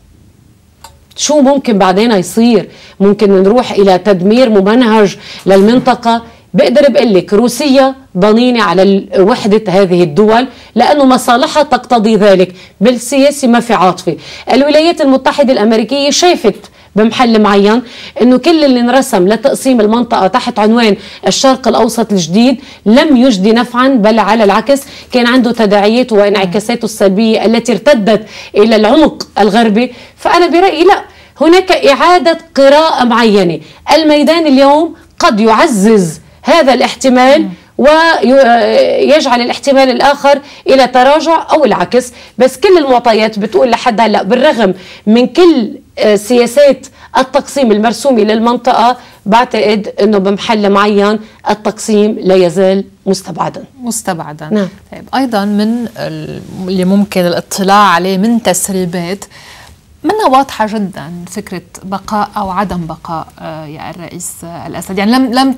شو ممكن بعدين يصير؟ ممكن نروح إلى تدمير ممنهج للمنطقة. بقدر بقول لك روسيا ضنينة على وحدة هذه الدول لأنه مصالحها تقتضي ذلك. بالسياسي ما في عاطفة. الولايات المتحدة الأمريكية شايفت بمحل معين انه كل اللي انرسم لتقسيم المنطقه تحت عنوان الشرق الاوسط الجديد لم يجدي نفعا، بل على العكس كان عنده تداعياته وانعكاساته السلبيه التي ارتدت الى العمق الغربي. فانا برايي لا، هناك اعاده قراءه معينه. الميدان اليوم قد يعزز هذا الاحتمال ويجعل الاحتمال الآخر إلى تراجع أو العكس. بس كل المعطيات بتقول لحد هلأ بالرغم من كل سياسات التقسيم المرسومي للمنطقة بعتقد أنه بمحل معين التقسيم لا يزال مستبعدا. نعم. طيب أيضا من اللي ممكن الاطلاع عليه من تسريبات منها واضحة جدا فكرة بقاء أو عدم بقاء يا الرئيس الأسد، يعني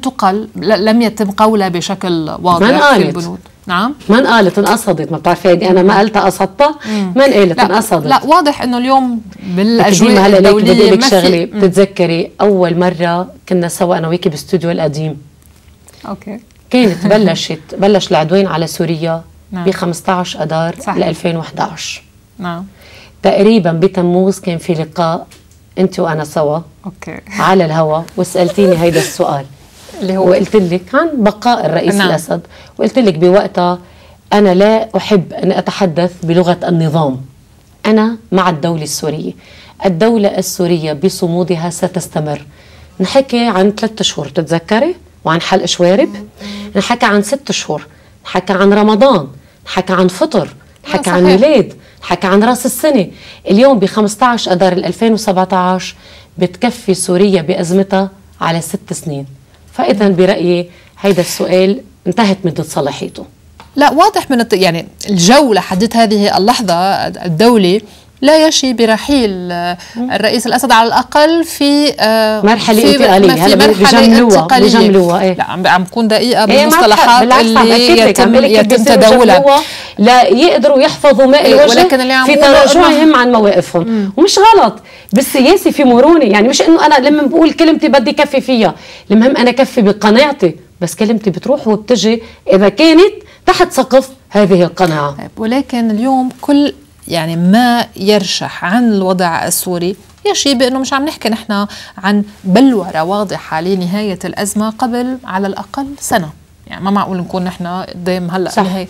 لم يتم قولها بشكل واضح في البنود. نعم، من قالت انقصدت، ما بتعرفي هيدي انا ما قلتها قصدتها، من قالت انقصدت. لا واضح انه اليوم بالاجواء الدوليه بدي لك شغله، بتتذكري اول مره كنا سوا انا وياكي باستوديو القديم، اوكي، كانت بلش العدوان على سوريا ب 15 اذار 2011. نعم، تقريبا بتموز كان في لقاء انت وانا سوا اوكي على الهواء، وسالتيني هيدا السؤال اللي هو وقلت لك عن بقاء الرئيس الأسد، وقلت لك بوقتها أنا لا أحب أن أتحدث بلغة النظام، أنا مع الدولة السورية، الدولة السورية بصمودها ستستمر. نحكي عن 3 أشهر تتذكري، وعن حلق شوارب، نحكي عن 6 أشهر، نحكي عن رمضان، نحكي عن فطر، نحكي عن ميلاد، نحكي عن راس السنة. اليوم ب 15 أذار 2017 بتكفي سوريا بأزمتها على 6 سنين. فإذا برأيي هيدا السؤال انتهت مدة صلاحيته. لا واضح من يعني الجو لحد هذه اللحظة الدولي لا يشي برحيل الرئيس الأسد على الأقل في مرحلة انتقالية. هلا بجملوها ايه؟ لا عم بكون دقيقة بالمصطلحات اللي يتم تداولها لا يقدروا يحفظوا ماء الوجه في تراجعهم عن مواقفهم. ومش غلط بالسياسي، في مرونة، يعني مش انه انا لما بقول كلمتي بدي كفي فيها، المهم انا كفي بقناعتي، بس كلمتي بتروح وبتجي اذا كانت تحت سقف هذه القناعة. ولكن اليوم كل يعني ما يرشح عن الوضع السوري يشي بأنه مش عم نحكي نحن عن بلورة واضحة لنهاية الأزمة قبل على الأقل سنة، يعني ما معقول نكون نحن قدام هلأ نهاية.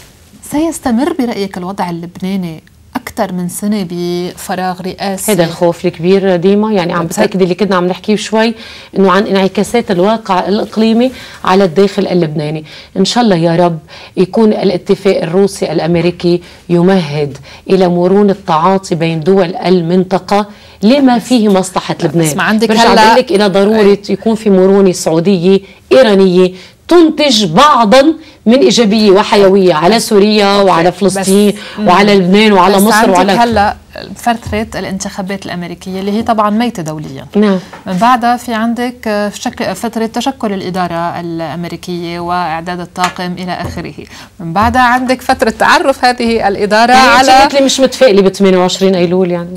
سيستمر برأيك الوضع اللبناني أكثر من سنة بفراغ رئاسي؟ هذا الخوف الكبير ديما، يعني عم بتأكد اللي كنا عم نحكيه شوي إنه عن انعكاسات الواقع الإقليمي على الداخل اللبناني. إن شاء الله يا رب يكون الاتفاق الروسي الأمريكي يمهد إلى مرونة التعاطي بين دول المنطقة لما فيه مصلحة لبنان. برجع بقول لك إلى ضرورة يكون في مرونة سعودية إيرانية تنتج بعضا من إيجابية وحيوية على سوريا وعلى فلسطين وعلى لبنان وعلى مصر وعلى هلا فترة الانتخابات الأمريكية اللي هي طبعا ميتة دوليا. نعم. من بعدها في عندك فترة تشكل الإدارة الأمريكية وإعداد الطاقم إلى آخره. من بعدها عندك فترة تعرف هذه الإدارة على اللي مش متفائلة ب 28 أيلول يعني.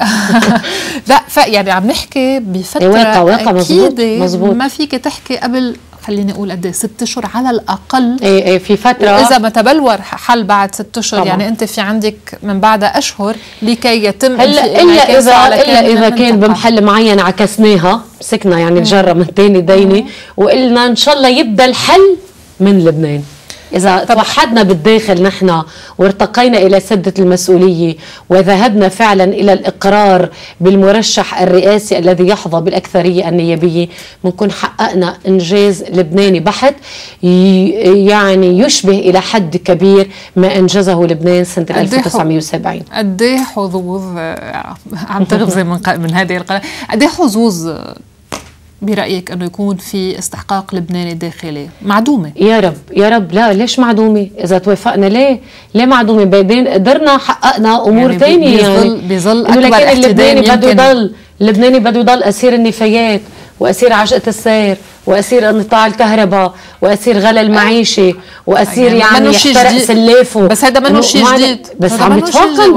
لا يعني عم نحكي بفترة واقع مزبوط. ما فيك تحكي قبل خليني اقول قد 6 اشهر على الاقل. ايه في فتره، اذا ما تبلور حل بعد 6 اشهر يعني انت في عندك من بعد اشهر لكي يتم الا اذا كان بمحل معين عكسناها، مسكنا يعني الجره من تاني ديني وقلنا ان شاء الله يبدا الحل من لبنان. إذا توحدنا بالداخل نحن وارتقينا إلى سدة المسؤولية وذهبنا فعلا إلى الإقرار بالمرشح الرئاسي الذي يحظى بالأكثرية النيابية، بنكون حققنا إنجاز لبناني بحت يعني يشبه إلى حد كبير ما أنجزه لبنان سنة 1970. قد ايه حظوظ عم تغذي من هذه القناة، قد ايه حظوظ برأيك أنه يكون في استحقاق لبناني داخلي؟ معدومة يا رب لا، ليش معدومة؟ إذا توافقنا ليه معدومة؟ بعدين قدرنا حققنا أمور يعني ثانية، يعني بيظل أكبر اللبناني بده يضل، اللبناني بده يضل أسير النفايات وأسير عجقة السير وأسير انقطاع الكهرباء وأسير غلا المعيشة وأسير يعني يحترق سلافه. بس هذا منه شيء جديد، بس عم يتفاقم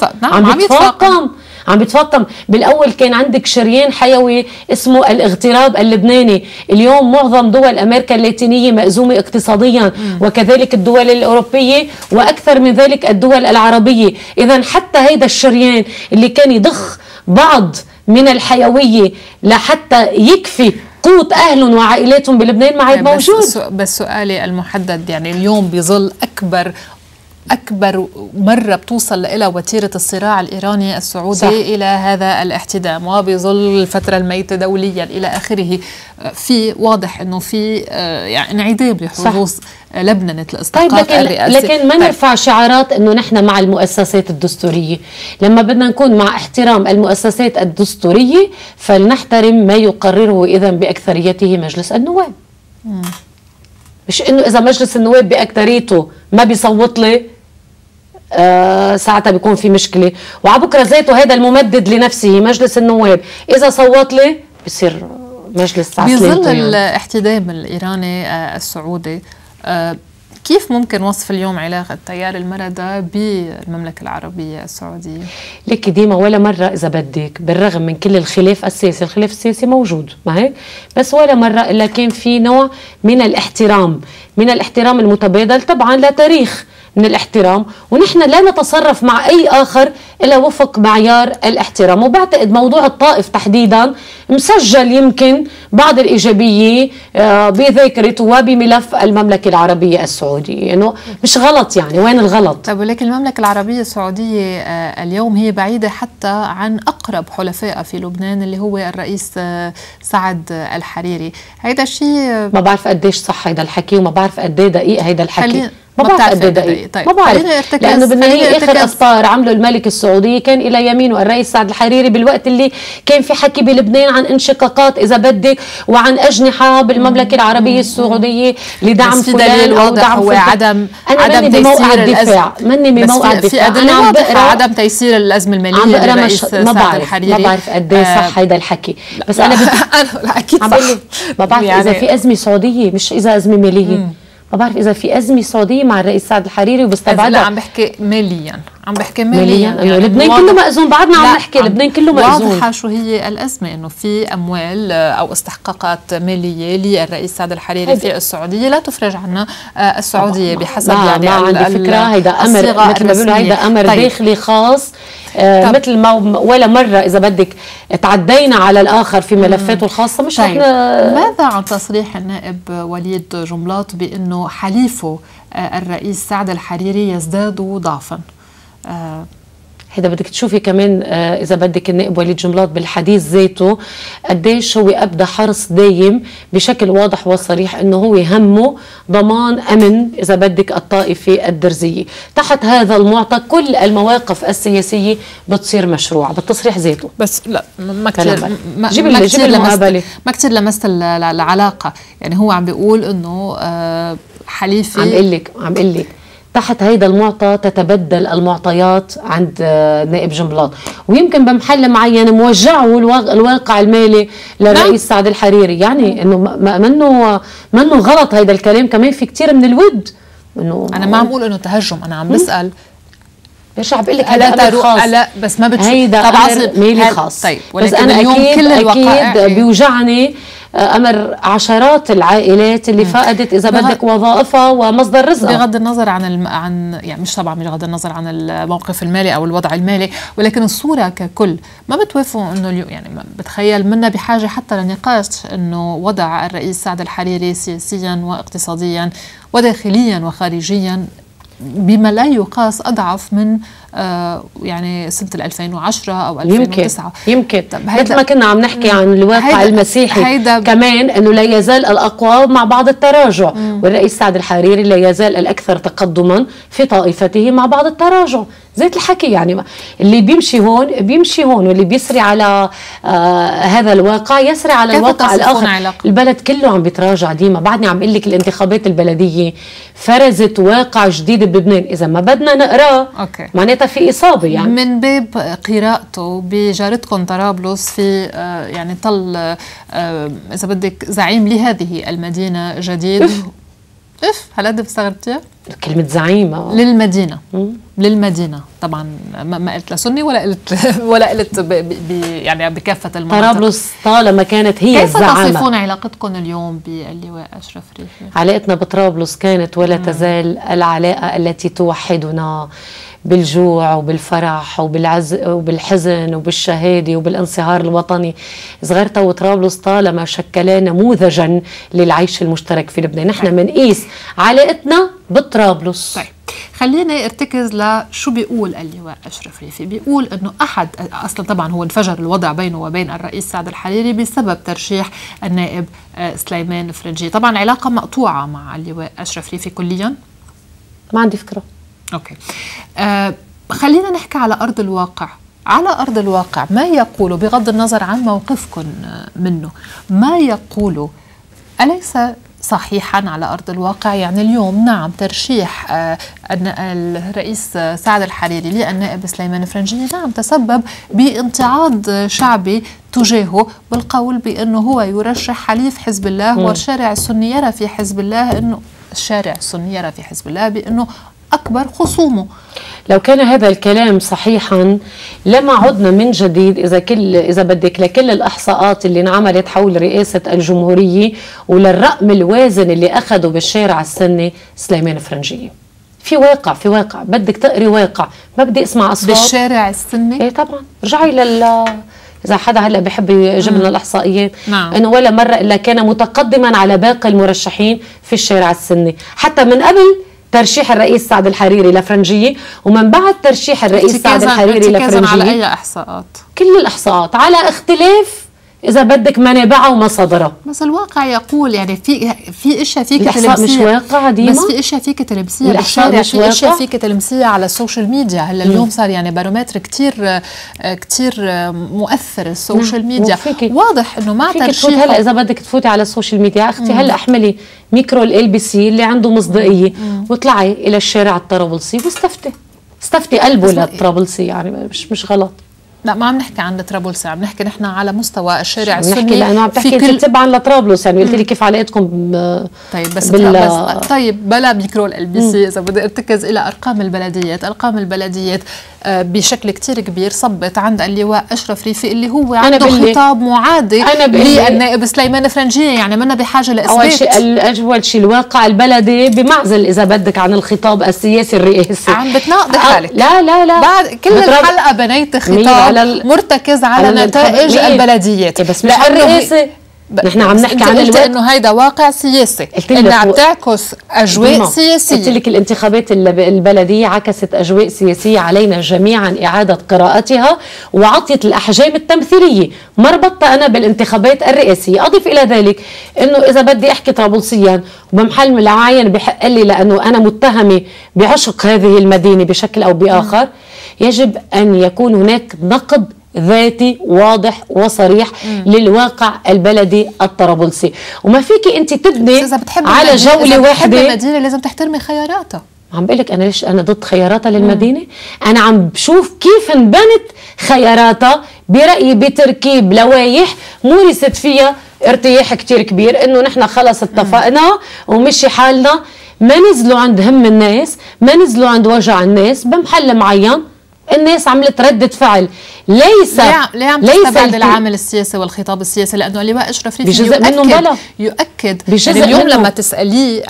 عم بيتفاقم. بالأول كان عندك شريان حيوي اسمه الاغتراب اللبناني، اليوم معظم دول أمريكا اللاتينية مأزومة اقتصاديا وكذلك الدول الأوروبية وأكثر من ذلك الدول العربية. إذا حتى هيدا الشريان اللي كان يضخ بعض من الحيوية لحتى يكفي قوت أهلهم وعائلاتهم بلبنان ما عاد موجود. بس سؤالي المحدد، يعني اليوم بيظل أكبر أكبر مرة بتوصل لها وتيرة الصراع الإيراني السعودي صح. إلى هذا الاحتدام، وبظل الفترة الميتة دوليا إلى آخره، في واضح أنه في يعني انعدام لحظوظ لبنة الاستحقاق الرئاسي. لكن ما نرفع شعارات أنه نحن مع المؤسسات الدستورية. لما بدنا نكون مع احترام المؤسسات الدستورية فلنحترم ما يقرره إذا بأكثريته مجلس النواب. مش انه اذا مجلس النواب باكثريته ما بيصوت لي ساعتها بيكون في مشكله، وعلى بكره ذاته هذا الممدد لنفسه مجلس النواب اذا صوت لي بصير مجلس بظل يعني. الاحتدام الايراني السعودي، كيف ممكن وصف اليوم علاقة تيار المردة بالمملكة العربية السعودية؟ لك ديما ولا مرة إذا بدك بالرغم من كل الخلاف السياسي، الخلاف السياسي موجود ما هيك، بس ولا مرة إلا كان في نوع من الاحترام، من الاحترام المتبادل طبعا لتاريخ من الاحترام، ونحن لا نتصرف مع أي آخر إلا وفق معيار الاحترام. وبعتقد موضوع الطائف تحديدا مسجل يمكن بعض الإيجابية بذاكرة وبملف المملكة العربية السعودية، يعني مش غلط، يعني وين الغلط؟ طيب ولكن المملكة العربية السعودية اليوم هي بعيدة حتى عن أقرب حلفائها في لبنان اللي هو الرئيس سعد الحريري. هيدا الشيء ما بعرف قديش صح هيدا الحكي، وما بعرف قديه دقيق هيدا الحكي، ما بعرف قد دقيق. طيب. ما بعرف، لانه بالنهايه اخر اسطار عمله الملك السعودي كان الى يمينه الرئيس سعد الحريري بالوقت اللي كان في حكي بلبنان عن انشقاقات اذا بدك وعن اجنحه بالمملكه العربيه السعوديه لدعم فلان او دعم هو عدم بموقع الدفاع، ماني بموقع الدفاع. انا عم بقرا عدم تيسير الازمه الماليه للرئيس سعد الحريري. ما بعرف قد ايه صح هيدا الحكي، بس انا اكيد صح. ما بعرف يعني اذا في ازمه سعوديه مش اذا ازمه ماليه. ما بعرف إذا في أزمة سعودية مع الرئيس سعد الحريري وبستبعدها. لا عم بحكي ماليا، عم بحكي ماليا يعني لبنان كله مأزوم، بعدنا عم نحكي لبنان كله مأزوم. واضحة شو هي الأزمة، إنه في أموال أو استحقاقات مالية للرئيس سعد الحريري في السعودية لا تفرج عنها السعودية بحسب يعني ما عندي فكرة. هيدا أمر مثل ما بيقولوا هيدا أمر داخلي خاص، مثل ما ولا مرة إذا بدك تعدينا على الآخر في ملفاته الخاصة. مش ماذا عن تصريح النائب وليد جملاط بأنه حليفه الرئيس سعد الحريري يزداد ضعفا؟ هيدا بدك تشوفي كمان اذا بدك النائب وليد جملاط بالحديث ذاته قديش هو ابدى حرص دايم بشكل واضح وصريح انه هو همه ضمان امن اذا بدك الطائفه الدرزيه. تحت هذا المعطى كل المواقف السياسيه بتصير مشروعه بالتصريح ذاته. بس لا ما كثير لمست العلاقه، يعني هو عم بيقول انه حليفي. عم بقول لك تحت هيدا المعطى تتبدل المعطيات عند نائب جملاط، ويمكن بمحل معين موجعه الواقع المالي للرئيس سعد الحريري، يعني انه منه غلط هيدا الكلام، كمان في كتير من الود. انه انا ما عم بقول انه تهجم، انا عم بسال ليش عم بقول لك هذا امر خاص. لا بس ما بتشوف هيدا امر مالي خاص. طيب بس انا اليوم كل اكيد بيوجعني امر عشرات العائلات اللي فقدت اذا بدك وظائفها ومصدر رزقها، بغض النظر عن يعني مش طبعا بغض النظر عن الموقف المالي او الوضع المالي، ولكن الصوره ككل ما بتوافقوا انه يعني بتخيل منا بحاجه حتى لنقاش انه وضع الرئيس سعد الحريري سياسيا واقتصاديا وداخليا وخارجيا بما لا يقاس أضعف من يعني سنة 2010 أو 2009. يمكن مثل ما كنا عم نحكي عن الواقع المسيحي كمان أنه لا يزال الأقوى مع بعض التراجع، والرئيس سعد الحريري لا يزال الأكثر تقدما في طائفته مع بعض التراجع. زيت الحكي يعني اللي بيمشي هون واللي بيسري على هذا الواقع يسري على الواقع الآخر. البلد كله عم بيتراجع ديما. بعدني عم قل لك الانتخابات البلدية فرزت واقع جديد بلبنان، إذا ما بدنا نقراه معناتها في إصابة. يعني من باب قراءته بجارتكم طرابلس في يعني طل إذا بدك زعيم لهذه المدينة جديد. هل استغربتيها؟ كلمة زعيمة للمدينة طبعا ما قلت لسني ولا قلت يعني بكافة المناطق. طرابلس طالما كانت هي الزعامة. كيف تصفون علاقتكم اليوم باللواء أشرف ريفي؟ علاقتنا بطرابلس كانت ولا تزال العلاقة التي توحدنا بالجوع وبالفرح وبالحزن وبالشهادة وبالانصهار الوطني. صغيرتا وطرابلس طالما شكلا نموذجا للعيش المشترك في لبنان. نحن منقيس علاقتنا بطرابلس. طيب خليني ارتكز لشو بيقول اللواء أشرف ريفي. بيقول انه احد اصلا طبعا هو انفجر الوضع بينه وبين الرئيس سعد الحريري بسبب ترشيح النائب سليمان فرنجي. طبعا علاقة مقطوعة مع اللواء أشرف ريفي كليا؟ ما عندي فكرة. اوكي. خلينا نحكي على أرض الواقع. على أرض الواقع ما يقوله بغض النظر عن موقفكم منه، ما يقوله أليس صحيحا على أرض الواقع؟ يعني اليوم نعم ترشيح الرئيس سعد الحريري للنائب سليمان فرنجي نعم تسبب بامتعاض شعبي تجاهه، بالقول بأنه هو يرشح حليف حزب الله والشارع السني يرى في حزب الله بأنه أكبر خصومه. لو كان هذا الكلام صحيحا لما عدنا من جديد إذا بدك لكل الإحصاءات اللي انعملت حول رئاسة الجمهورية وللرقم الوازن اللي أخذه بالشارع السني سليمان فرنجي. في واقع بدك تقري واقع، ما بدي اسمع أصوات بالشارع السني. ايه طبعا. رجعي إذا حدا هلا بحب يجيب لنا الإحصائيات، نعم. إنه ولا مرة إلا كان متقدما على باقي المرشحين في الشارع السني، حتى من قبل ترشيح الرئيس سعد الحريري لفرنجية ومن بعد ترشيح الرئيس سعد الحريري لفرنجية. على أي إحصاءات؟ كل الإحصاءات على اختلاف إذا بدك منابعها ومصادرها. بس الواقع يقول يعني في اشياء فيك تلمسية، مش واقع ديما، بس في اشياء فيك تلمسية بالشارع، في اشياء فيك تلمسية على السوشيال ميديا. هلا اليوم صار يعني بارومتر كتير مؤثر السوشيال ميديا. واضح انه مع ترشيح هلا اذا بدك تفوتي على السوشيال ميديا اختي هلا احملي ميكرو LBC اللي عنده مصداقية واطلعي الى الشارع الطرابلسي واستفتي قلبه للطرابلسي، يعني مش غلط. لا ما عم نحكي عن طرابلس، عم نحكي نحن على مستوى الشارع السني. نحكي لانه عم تحكي تبعا لطرابلس، يعني قلت لي كيف علاقتكم طيب بس بلا ميكرو LBC. اذا بدي ارتكز الى ارقام البلديات بشكل كتير كبير صبت عند اللواء أشرف ريفي اللي هو عنده خطاب معادي للنائب سليمان فرنجي، يعني منا بحاجة لإثبات. أول شيء الواقع البلدي بمعزل إذا بدك عن الخطاب السياسي الرئاسي. عم بتناقضي حالك. لا بعد كل الحلقة بنيت خطاب مرتكز على نتائج البلديات، بس مش على الرئاسة. نحن عم نحكي عن الوقت انه هيدا واقع سياسي، انه عم تعكس اجواء سياسيه. قلت لك الانتخابات البلديه عكست اجواء سياسيه، علينا جميعا اعاده قراءتها وعطيت الاحجام التمثيليه. ما ربطتها انا بالانتخابات الرئاسيه. اضيف الى ذلك انه اذا بدي احكي طرابلسيا وبمحل معين بحق لي لانه انا متهمه بعشق هذه المدينه بشكل او باخر، يجب ان يكون هناك نقد ذاتي واضح وصريح للواقع البلدي الطرابلسي. وما فيكي انت تبني على جولة واحدة. المدينة لازم تحترمي خياراتها. عم بقول لك انا ليش انا ضد خياراتها للمدينة؟ انا عم بشوف كيف انبنت خياراتها برأيي بتركيب لوايح مورست فيها ارتياح كتير كبير، انه نحن خلص اتفقنا ومشي حالنا، ما نزلوا عند هم الناس، ما نزلوا عند وجع الناس بمحل معين. الناس عملت ردة فعل. ليس عم تستبعد العامل السياسي والخطاب السياسي، لأنه اللواء أشرف ريفي يؤكد يعني اليوم لما تسأليه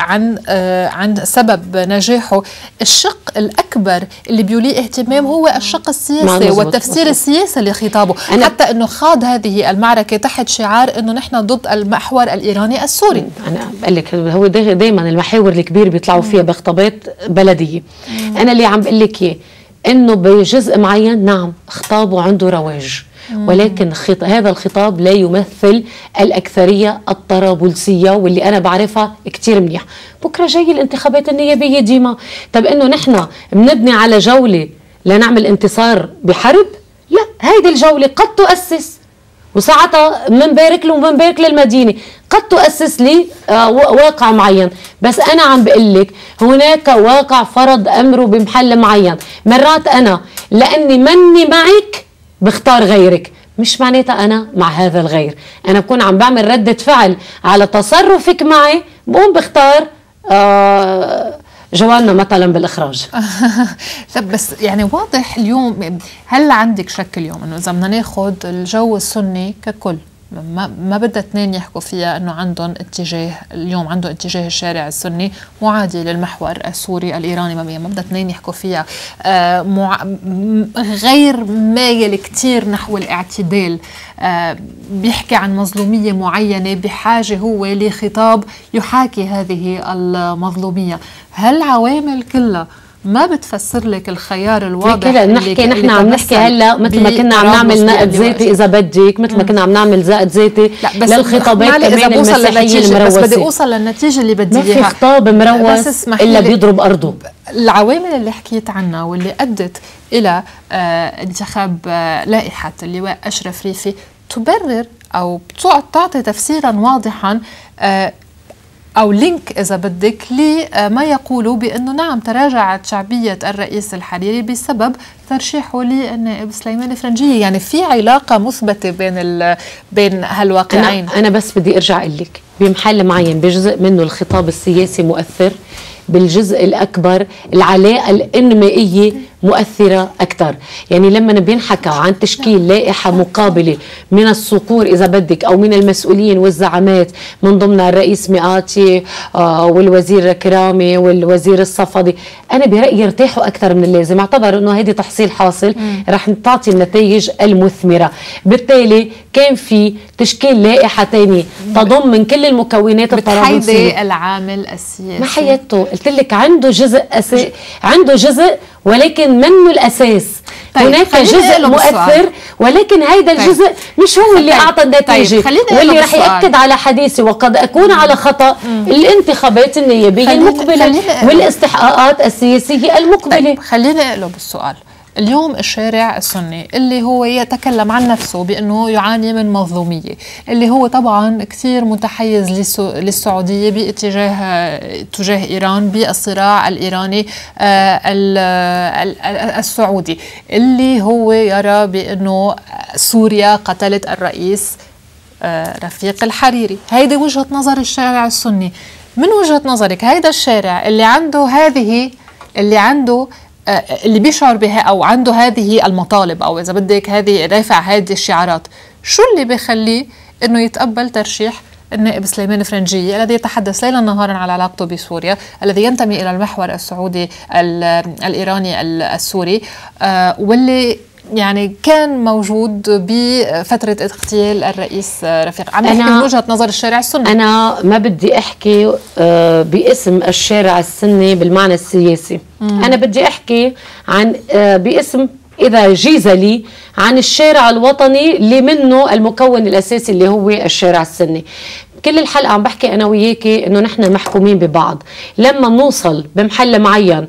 عن سبب نجاحه، الشق الأكبر اللي بيوليه اهتمام هو الشق السياسي والتفسير السياسي لخطابه، حتى أنه خاض هذه المعركة تحت شعار أنه نحن ضد المحور الإيراني السوري. أنا بقول لك هو دايما المحاور الكبير بيطلعوا فيها بخطابات بلدية. أنا اللي عم بقول لك إياه انه بجزء معين نعم خطابه عنده رواج، ولكن هذا الخطاب لا يمثل الأكثرية الطرابلسية واللي أنا بعرفها كتير منيح. بكرة جاي الانتخابات النيابية ديما، طب إنه نحن بنبني على جولة لنعمل انتصار بحرب؟ لا، هيدي الجولة قد تؤسس، وساعتها منبارك له ومنبارك للمدينة، قد تؤسس لي واقع معين. بس أنا عم بقلك هناك واقع فرض أمره بمحل معين. مرات أنا لأني مني معك بختار غيرك، مش معناتها أنا مع هذا الغير. أنا بكون عم بعمل ردة فعل على تصرفك معي، بقوم بختار جوانا مثلا بالإخراج. طب بس يعني واضح اليوم، هل عندك شك اليوم انه اذا بدنا ناخذ الجو السني ككل، ما بدها اثنين يحكوا فيها انه عندهم اتجاه، اليوم عنده اتجاه الشارع السني معادي للمحور السوري الايراني، ما بدها اثنين يحكوا فيها، غير مايل كتير نحو الاعتدال، بيحكي عن مظلومية معينة بحاجة هو لخطاب يحاكي هذه المظلومية. هالعوامل كلها ما بتفسر لك الخيار الواضح. نحكي نحن عم نحكي هلا مثل ما كنا عم نعمل نقد ذاتي اذا بدك، مثل ما كنا عم نعمل زائد ذاتي للخطابات كمان المسيحيه المروسه. بس بدي اوصل للنتيجه اللي بدي اياها. ما في خطاب مروس الا بيضرب ارضه. العوامل اللي حكيت عنها واللي ادت الى انتخاب لائحه اللواء اشرف ريفي تبرر او تعطي تفسيرا واضحا أو لينك إذا بدك لما يقولوا بأنه نعم تراجعت شعبية الرئيس الحريري بسبب ترشيحه للنائب سليمان فرنجية. يعني في علاقة مثبتة بين هالواقعين. أنا بس بدي أرجع أقول لك بمحل معين بجزء منه الخطاب السياسي مؤثر، بالجزء الأكبر العلاقة الإنمائية مؤثرة أكثر. يعني لما بينحكى عن تشكيل لائحة مقابلة من الصقور إذا بدك أو من المسؤولين والزعامات من ضمن الرئيس مئاتي والوزير كرامي والوزير الصفدي، أنا برأيي ارتاحوا أكثر من اللازم. اعتبر أنه هذه تحصيل حاصل رح تعطي النتائج المثمرة. بالتالي كان في تشكيل لائحة ثانية تضم من كل المكونات الطرابلسية. بتحيدي العامل السياسي. ما حيدته، قلت لك عنده جزء عنده جزء ولكن منه الأساس. طيب هناك جزء مؤثر ولكن هيدا الجزء مش هو اللي أعطى النتيجة واللي رح يأكد على حديثي وقد أكون على خطأ الانتخابات النيابية المقبلة والاستحقاقات السياسية المقبلة. خليني أقلب السؤال. اليوم الشارع السني اللي هو يتكلم عن نفسه بأنه يعاني من مظلومية، اللي هو طبعا كثير متحيز للسعودية تجاه إيران بالصراع الإيراني السعودي، اللي هو يرى بأنه سوريا قتلت الرئيس رفيق الحريري. هيدي وجهة نظر الشارع السني. من وجهة نظرك هيدا الشارع اللي بيشعر بها أو عنده هذه المطالب أو إذا بدك رافع هذه الشعارات، شو اللي بيخليه إنه يتقبل ترشيح النائب سليمان فرنجية الذي يتحدث ليلا نهارا على علاقته بسوريا، الذي ينتمي إلى المحور السعودي الإيراني السوري، واللي يعني كان موجود بفترة اغتيال الرئيس رفيق؟ عم نحكي من وجهة نظر الشارع السني. أنا ما بدي أحكي باسم الشارع السني بالمعنى السياسي. أنا بدي أحكي عن باسم إذا جيز لي عن الشارع الوطني اللي منه المكون الأساسي اللي هو الشارع السني. كل الحلقة عم بحكي أنا وياكي إنه نحن محكومين ببعض. لما نوصل بمحل معين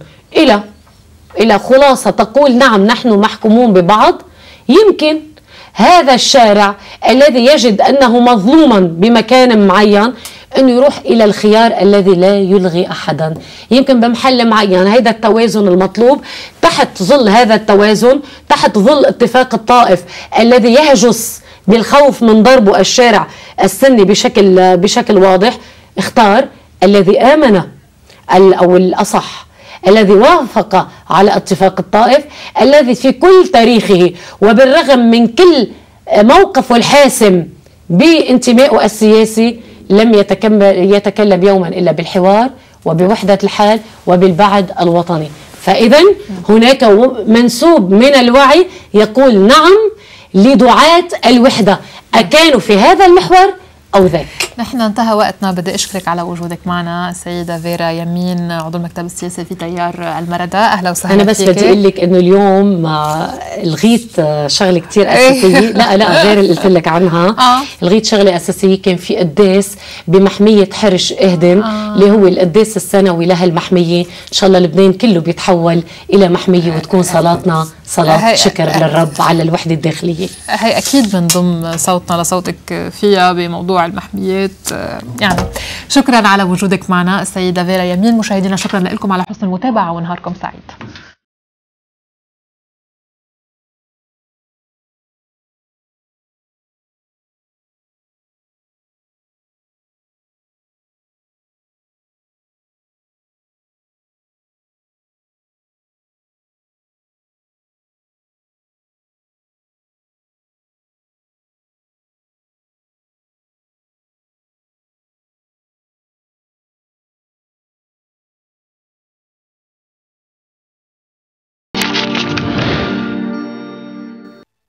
إلى خلاصة تقول نعم نحن محكومون ببعض، يمكن هذا الشارع الذي يجد أنه مظلوما بمكان معين أنه يروح إلى الخيار الذي لا يلغي أحدا. يمكن بمحل معين هذا التوازن المطلوب، تحت ظل هذا التوازن، تحت ظل اتفاق الطائف الذي يهجس بالخوف من ضربه الشارع السني بشكل واضح، اختار الذي آمن أو الأصح الذي وافق على اتفاق الطائف، الذي في كل تاريخه وبالرغم من كل موقفه الحاسم بانتمائه السياسي لم يتكلم يوما إلا بالحوار وبوحدة الحال وبالبعد الوطني. فإذا هناك منسوب من الوعي يقول نعم لدعاة الوحدة، أكانوا في هذا المحور أو ذاك. نحن انتهى وقتنا. بدي أشكرك على وجودك معنا السيدة فيرا يمين، عضو المكتب السياسي في تيار المردة. أهلا وسهلا. أنا بس بدي أقول لك إنه اليوم لغيت شغلة كتير أساسية. لا غير اللي قلت لك عنها. لغيت شغلة أساسية. كان في قداس بمحمية حرش إهدن اللي هو القداس السنوي لها المحمية. إن شاء الله لبنان كله بيتحول إلى محمية وتكون صلاتنا صلاة شكر للرب على الوحدة الداخلية. هي أكيد بنضم صوتنا لصوتك فيها بموضوع المحميات. يعني شكرا على وجودك معنا السيدة فيرا يمين. مشاهدينا شكرا لكم على حسن المتابعة ونهاركم سعيد.